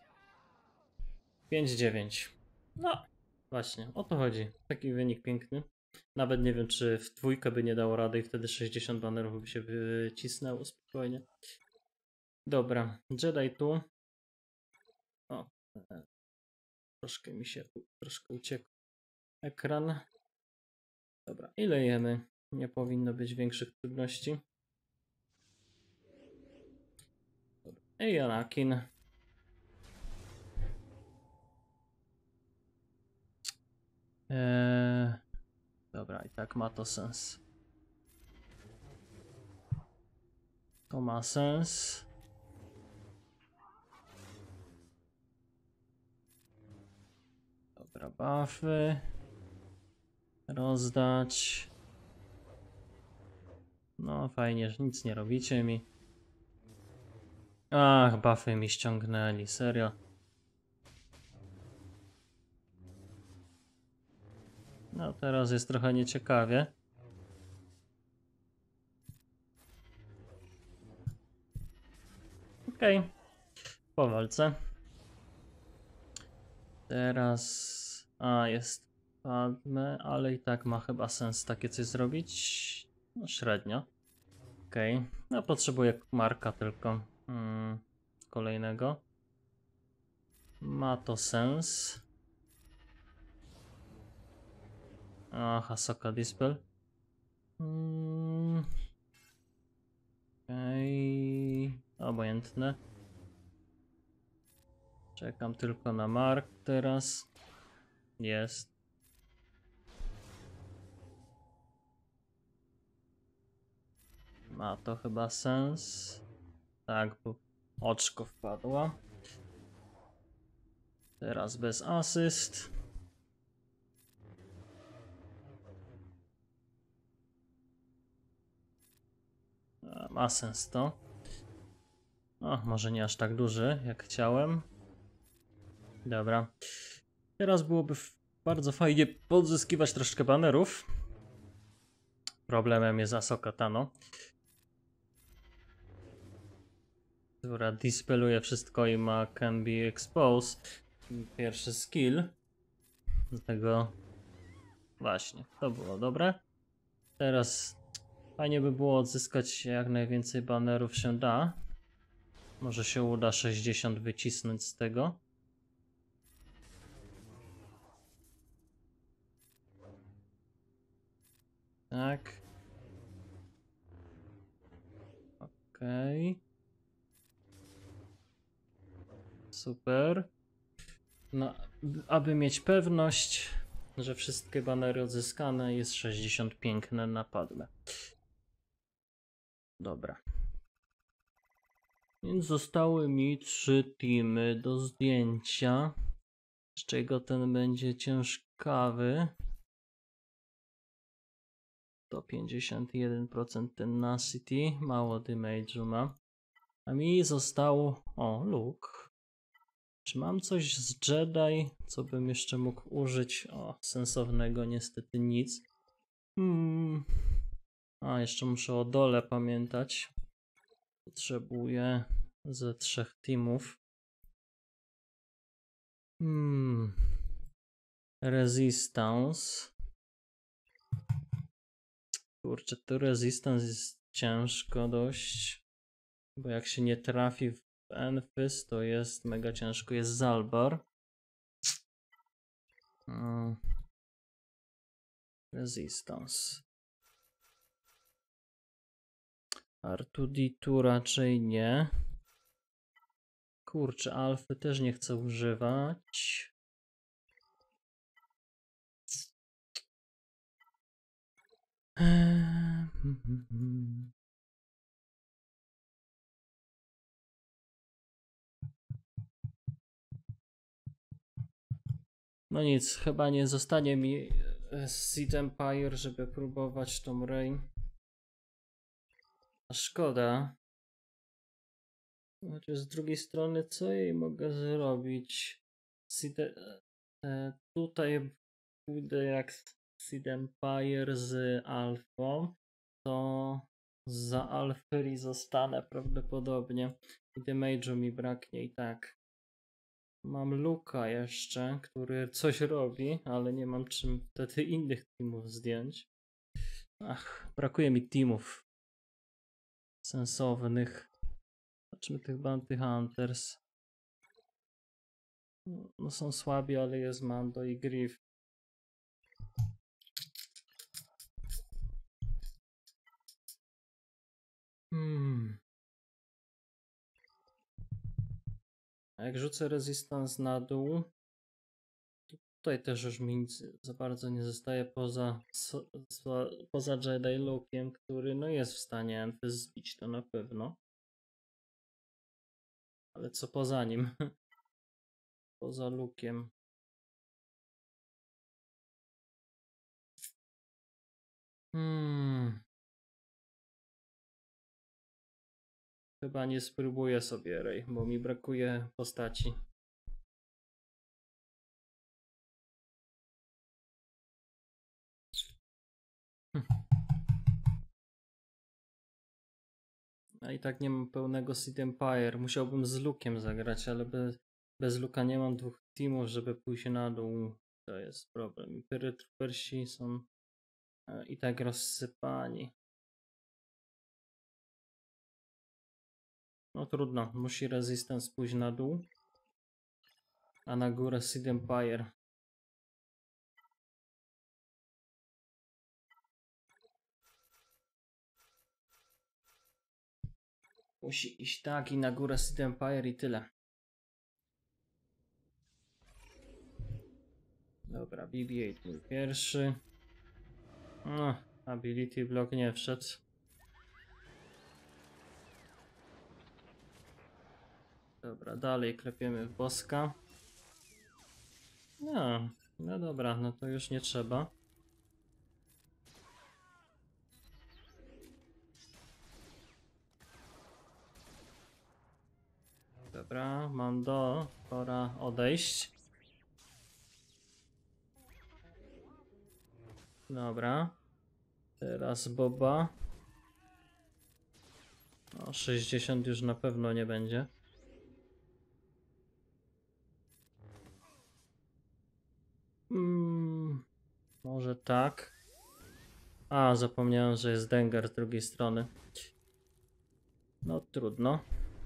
5-9. No, właśnie, o to chodzi. Taki wynik piękny. Nawet nie wiem, czy w dwójkę by nie dało rady i wtedy 60 banerów by się wycisnęło spokojnie. Dobra, Jedi tu. O, troszkę mi się troszkę uciekł ekran. Dobra, i lejemy. Nie powinno być większych trudności. Dobra. I Anakin. Dobra, i tak ma to sens. To ma sens. Dobra, buffy. Rozdać. No fajnie, że nic nie robicie mi. Ach, buffy mi ściągnęli, serio. No teraz jest trochę nieciekawie. Okej. Po walce. Teraz... A, jest Padme, ale i tak ma chyba sens takie coś zrobić. No średnio. Okej. No potrzebuję marka tylko. Kolejnego. Ma to sens. Aha, Ahsoka Dispel. Okej. Obojętne. Czekam tylko na mark teraz. Jest. Ma to chyba sens. Tak, bo oczko wpadła. Teraz bez asyst. Ma sens to. O, może nie aż tak duży, jak chciałem. Dobra. Teraz byłoby bardzo fajnie pozyskiwać troszkę banerów. Problemem jest Ahsoka Tano, która dispeluje wszystko i ma Can Be Exposed. Pierwszy skill. Dlatego właśnie, to było dobre. Teraz fajnie by było odzyskać jak najwięcej banerów się da. Może się uda 60 wycisnąć z tego. Tak. Okej. Super. No, aby mieć pewność, że wszystkie banery odzyskane, jest 60 piękne na Padme. Dobra. Więc zostały mi 3 teamy do zdjęcia, z czego ten będzie ciężkawy. To 51% tenacity, mało damage'u ma. A mi zostało... O, Luke. Czy mam coś z Jedi, co bym jeszcze mógł użyć? O, sensownego niestety nic. A, jeszcze muszę o dole pamiętać. Potrzebuję ze 3 teamów. Resistance. Kurczę, to Resistance jest ciężko dość. Bo jak się nie trafi w Enfys, to jest mega ciężko. Jest Zalbar. Resistance. R2D2 raczej nie. Kurczę, Alfy też nie chcę używać. No nic, chyba nie zostanie mi Sith Empire, żeby próbować tą Rey. A szkoda. Znaczy z drugiej strony, co jej mogę zrobić? Tutaj pójdę jak Seed Empire z Alfą, to za Alfyri zostanę prawdopodobnie i damage'u mi braknie i tak. Mam Luka jeszcze, który coś robi, ale nie mam czym wtedy innych teamów zdjąć. Ach, brakuje mi teamów sensownych. Zobaczmy tych Bounty Hunters. No są słabi, ale jest Mando i Griff. A jak rzucę Resistance na dół, to tutaj też już mi nic za bardzo nie zostaje poza Jedi Luke'iem, który no jest w stanie Enfys zbić, to na pewno. Ale co poza nim? Poza Luke'iem. Chyba nie spróbuję sobie Rey, bo mi brakuje postaci. A i tak nie mam pełnego Seed Empire. Musiałbym z Luke'iem zagrać, ale bez Luka nie mam dwóch teamów, żeby pójść na dół. To jest problem. Imperial Troopersi są i tak rozsypani. No trudno, musi Resistance pójść na dół, a na górę Seed Empire. Musi iść tak i na górę Seed Empire i tyle. Dobra, BB-8 był pierwszy. No, Ability Block nie wszedł. Dobra, dalej klepiemy w boska. No dobra, no to już nie trzeba. Dobra, Mando, pora odejść. Dobra. Teraz Boba. O, 60 już na pewno nie będzie. Może tak. A, zapomniałem, że jest Dengar z drugiej strony. No trudno.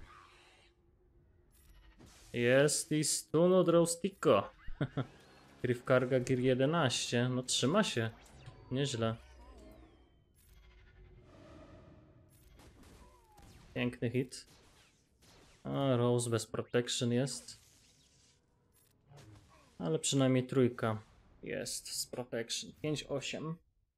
Jest i stun od Roastico. Griff Karga Gear 11. No trzyma się. Nieźle. Piękny hit. A, Rose bez protection jest. Ale przynajmniej trójka jest z protection. 5-8.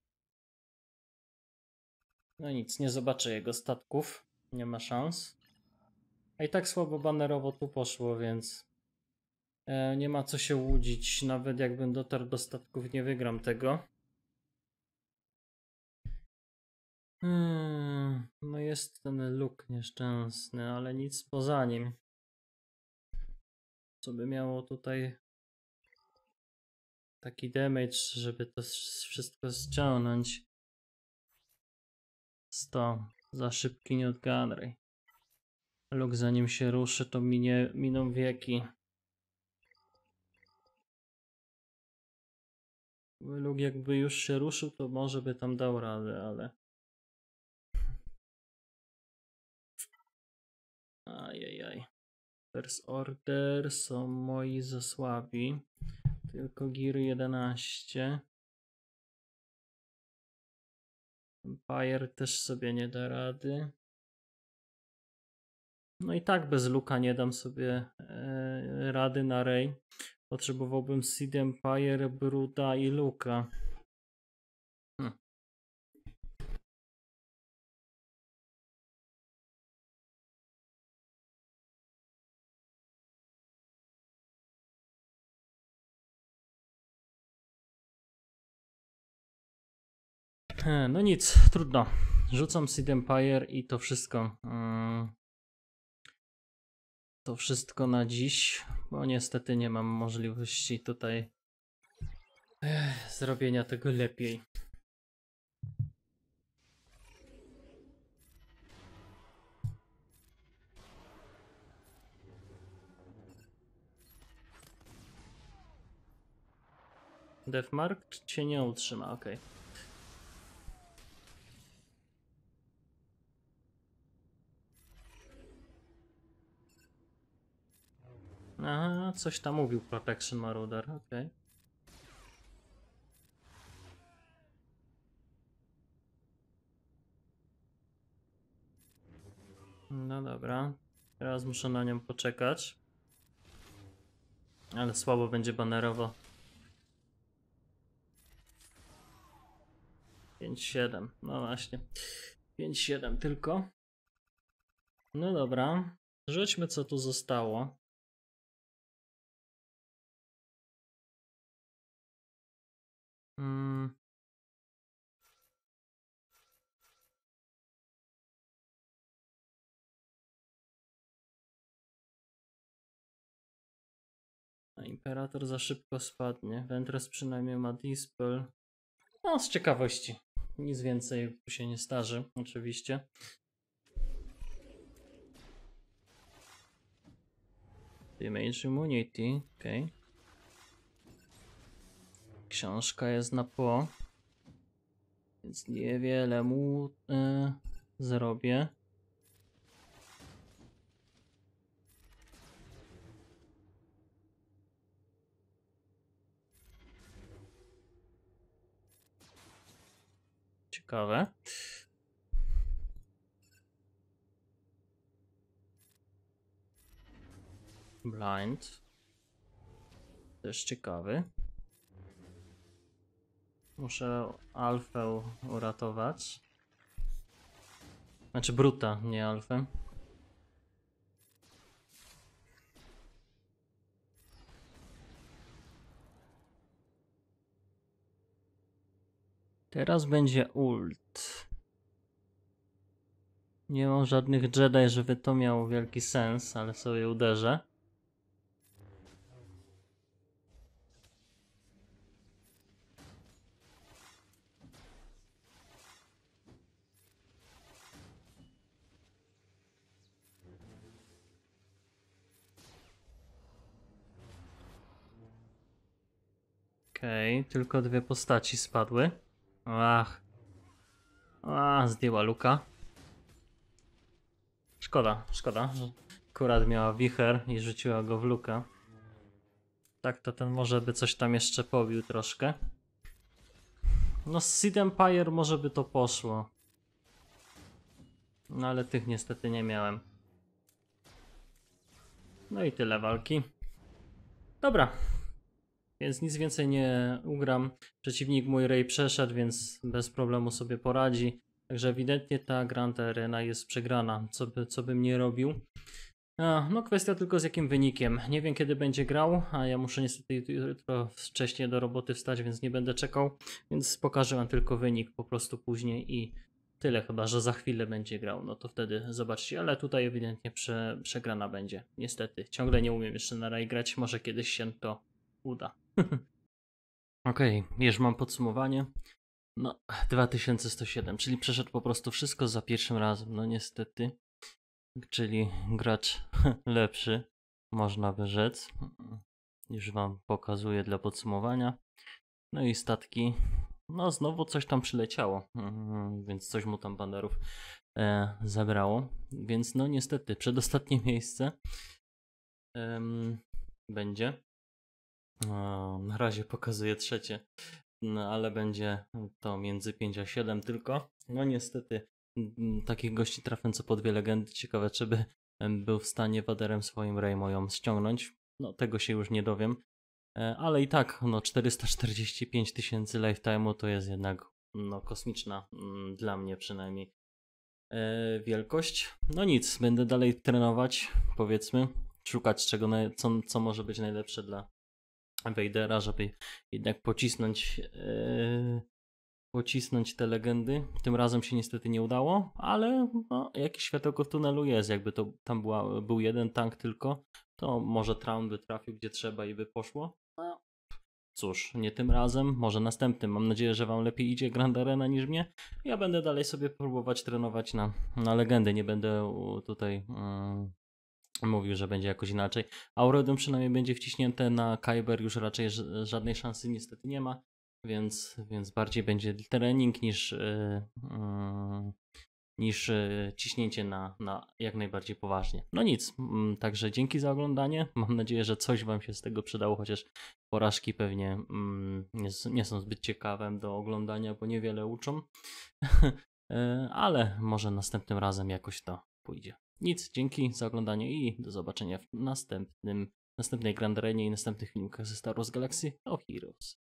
No nic, nie zobaczę jego statków. Nie ma szans. A i tak słabo banerowo tu poszło, więc nie ma co się łudzić. Nawet jakbym dotarł do statków, nie wygram tego. No jest ten Luke nieszczęsny, ale nic poza nim. Co by miało tutaj taki damage, żeby to wszystko ściągnąć. 100. Za szybki Newt Gunray. Luke zanim się ruszy, to miną wieki. Luke jakby już się ruszył, to może by tam dał radę, ale... Ajajaj. First Order są moi za słabi. Tylko Gear 11. Empire też sobie nie da rady. No i tak bez Luka nie dam sobie rady na Rey. Potrzebowałbym Seed Empire, Bruda i Luka. No nic, trudno. Rzucam Seed Empire i to wszystko. to wszystko na dziś, bo niestety nie mam możliwości tutaj zrobienia tego lepiej. Deathmark się nie utrzyma, ok. Aha, coś tam mówił Protection Marauder, ok. No dobra, teraz muszę na nią poczekać. Ale słabo będzie banerowo. 5-7, no właśnie. 5-7 tylko. No dobra, rzućmy co tu zostało. A Imperator za szybko spadnie. Ventress przynajmniej ma Dispel. No, z ciekawości. Nic więcej tu się nie starzy, oczywiście. Damage Immunity, ok. Książka jest na po. Więc niewiele mu zrobię. Ciekawe. Blind. Też ciekawy. Muszę Alfę uratować. Znaczy Bruta, nie Alfę. Teraz będzie ult. Nie mam żadnych Jedi, żeby to miało wielki sens, ale sobie uderzę. Okej, tylko dwie postaci spadły. Ach. Zdjęła Luka. Szkoda, że akurat miała wicher i rzuciła go w Luka. Tak to ten może by coś tam jeszcze pobił troszkę. No z Seed Empire może by to poszło. No ale tych niestety nie miałem. No i tyle walki. Dobra. Więc nic więcej nie ugram. Przeciwnik mój Rey przeszedł, więc bez problemu sobie poradzi. Także ewidentnie ta Grand Arena jest przegrana, co bym nie robił. No kwestia tylko z jakim wynikiem. Nie wiem kiedy będzie grał, a ja muszę niestety jutro wcześniej do roboty wstać, więc nie będę czekał. Więc pokażę wam tylko wynik po prostu później i tyle, chyba że za chwilę będzie grał. No to wtedy zobaczcie, ale tutaj ewidentnie przegrana będzie. Niestety, ciągle nie umiem jeszcze na Rey grać, może kiedyś się to uda. Okej, już mam podsumowanie. No, 2107, czyli przeszedł po prostu wszystko za pierwszym razem, no niestety. Czyli gracz lepszy, można by rzec. Już wam pokazuję dla podsumowania. No i statki. No znowu coś tam przyleciało, więc coś mu tam banerów zabrało. Więc no niestety przedostatnie miejsce będzie. Na razie pokazuję trzecie, no ale będzie to między 5 a 7 tylko. No niestety takich gości trafię co po dwie legendy. Ciekawe czy by był w stanie waderem swoim Rey ją ściągnąć. No tego się już nie dowiem. Ale i tak no 445 000 lifetime'u to jest jednak no kosmiczna dla mnie przynajmniej wielkość. No nic, będę dalej trenować, powiedzmy, szukać czego, co może być najlepsze dla Vadera, żeby jednak pocisnąć pocisnąć te legendy. Tym razem się niestety nie udało, ale no, jakieś światełko w tunelu jest. Jakby to tam był jeden tank tylko, to może Traun by trafił gdzie trzeba i by poszło. No, cóż, nie tym razem, może następnym. Mam nadzieję, że wam lepiej idzie Grand Arena niż mnie. Ja będę dalej sobie próbować trenować na legendy. Nie będę tutaj mówił, że będzie jakoś inaczej. Aurodum przynajmniej będzie wciśnięte, na Kyber już raczej żadnej szansy niestety nie ma, więc bardziej będzie trening niż ciśnięcie na jak najbardziej poważnie. No nic, także dzięki za oglądanie. Mam nadzieję, że coś wam się z tego przydało, chociaż porażki pewnie nie są zbyt ciekawe do oglądania, bo niewiele uczą. Ale może następnym razem jakoś to pójdzie. Nic, dzięki za oglądanie i do zobaczenia w następnej Grand Arenie i następnych filmikach ze Star Wars Galaxy of Heroes.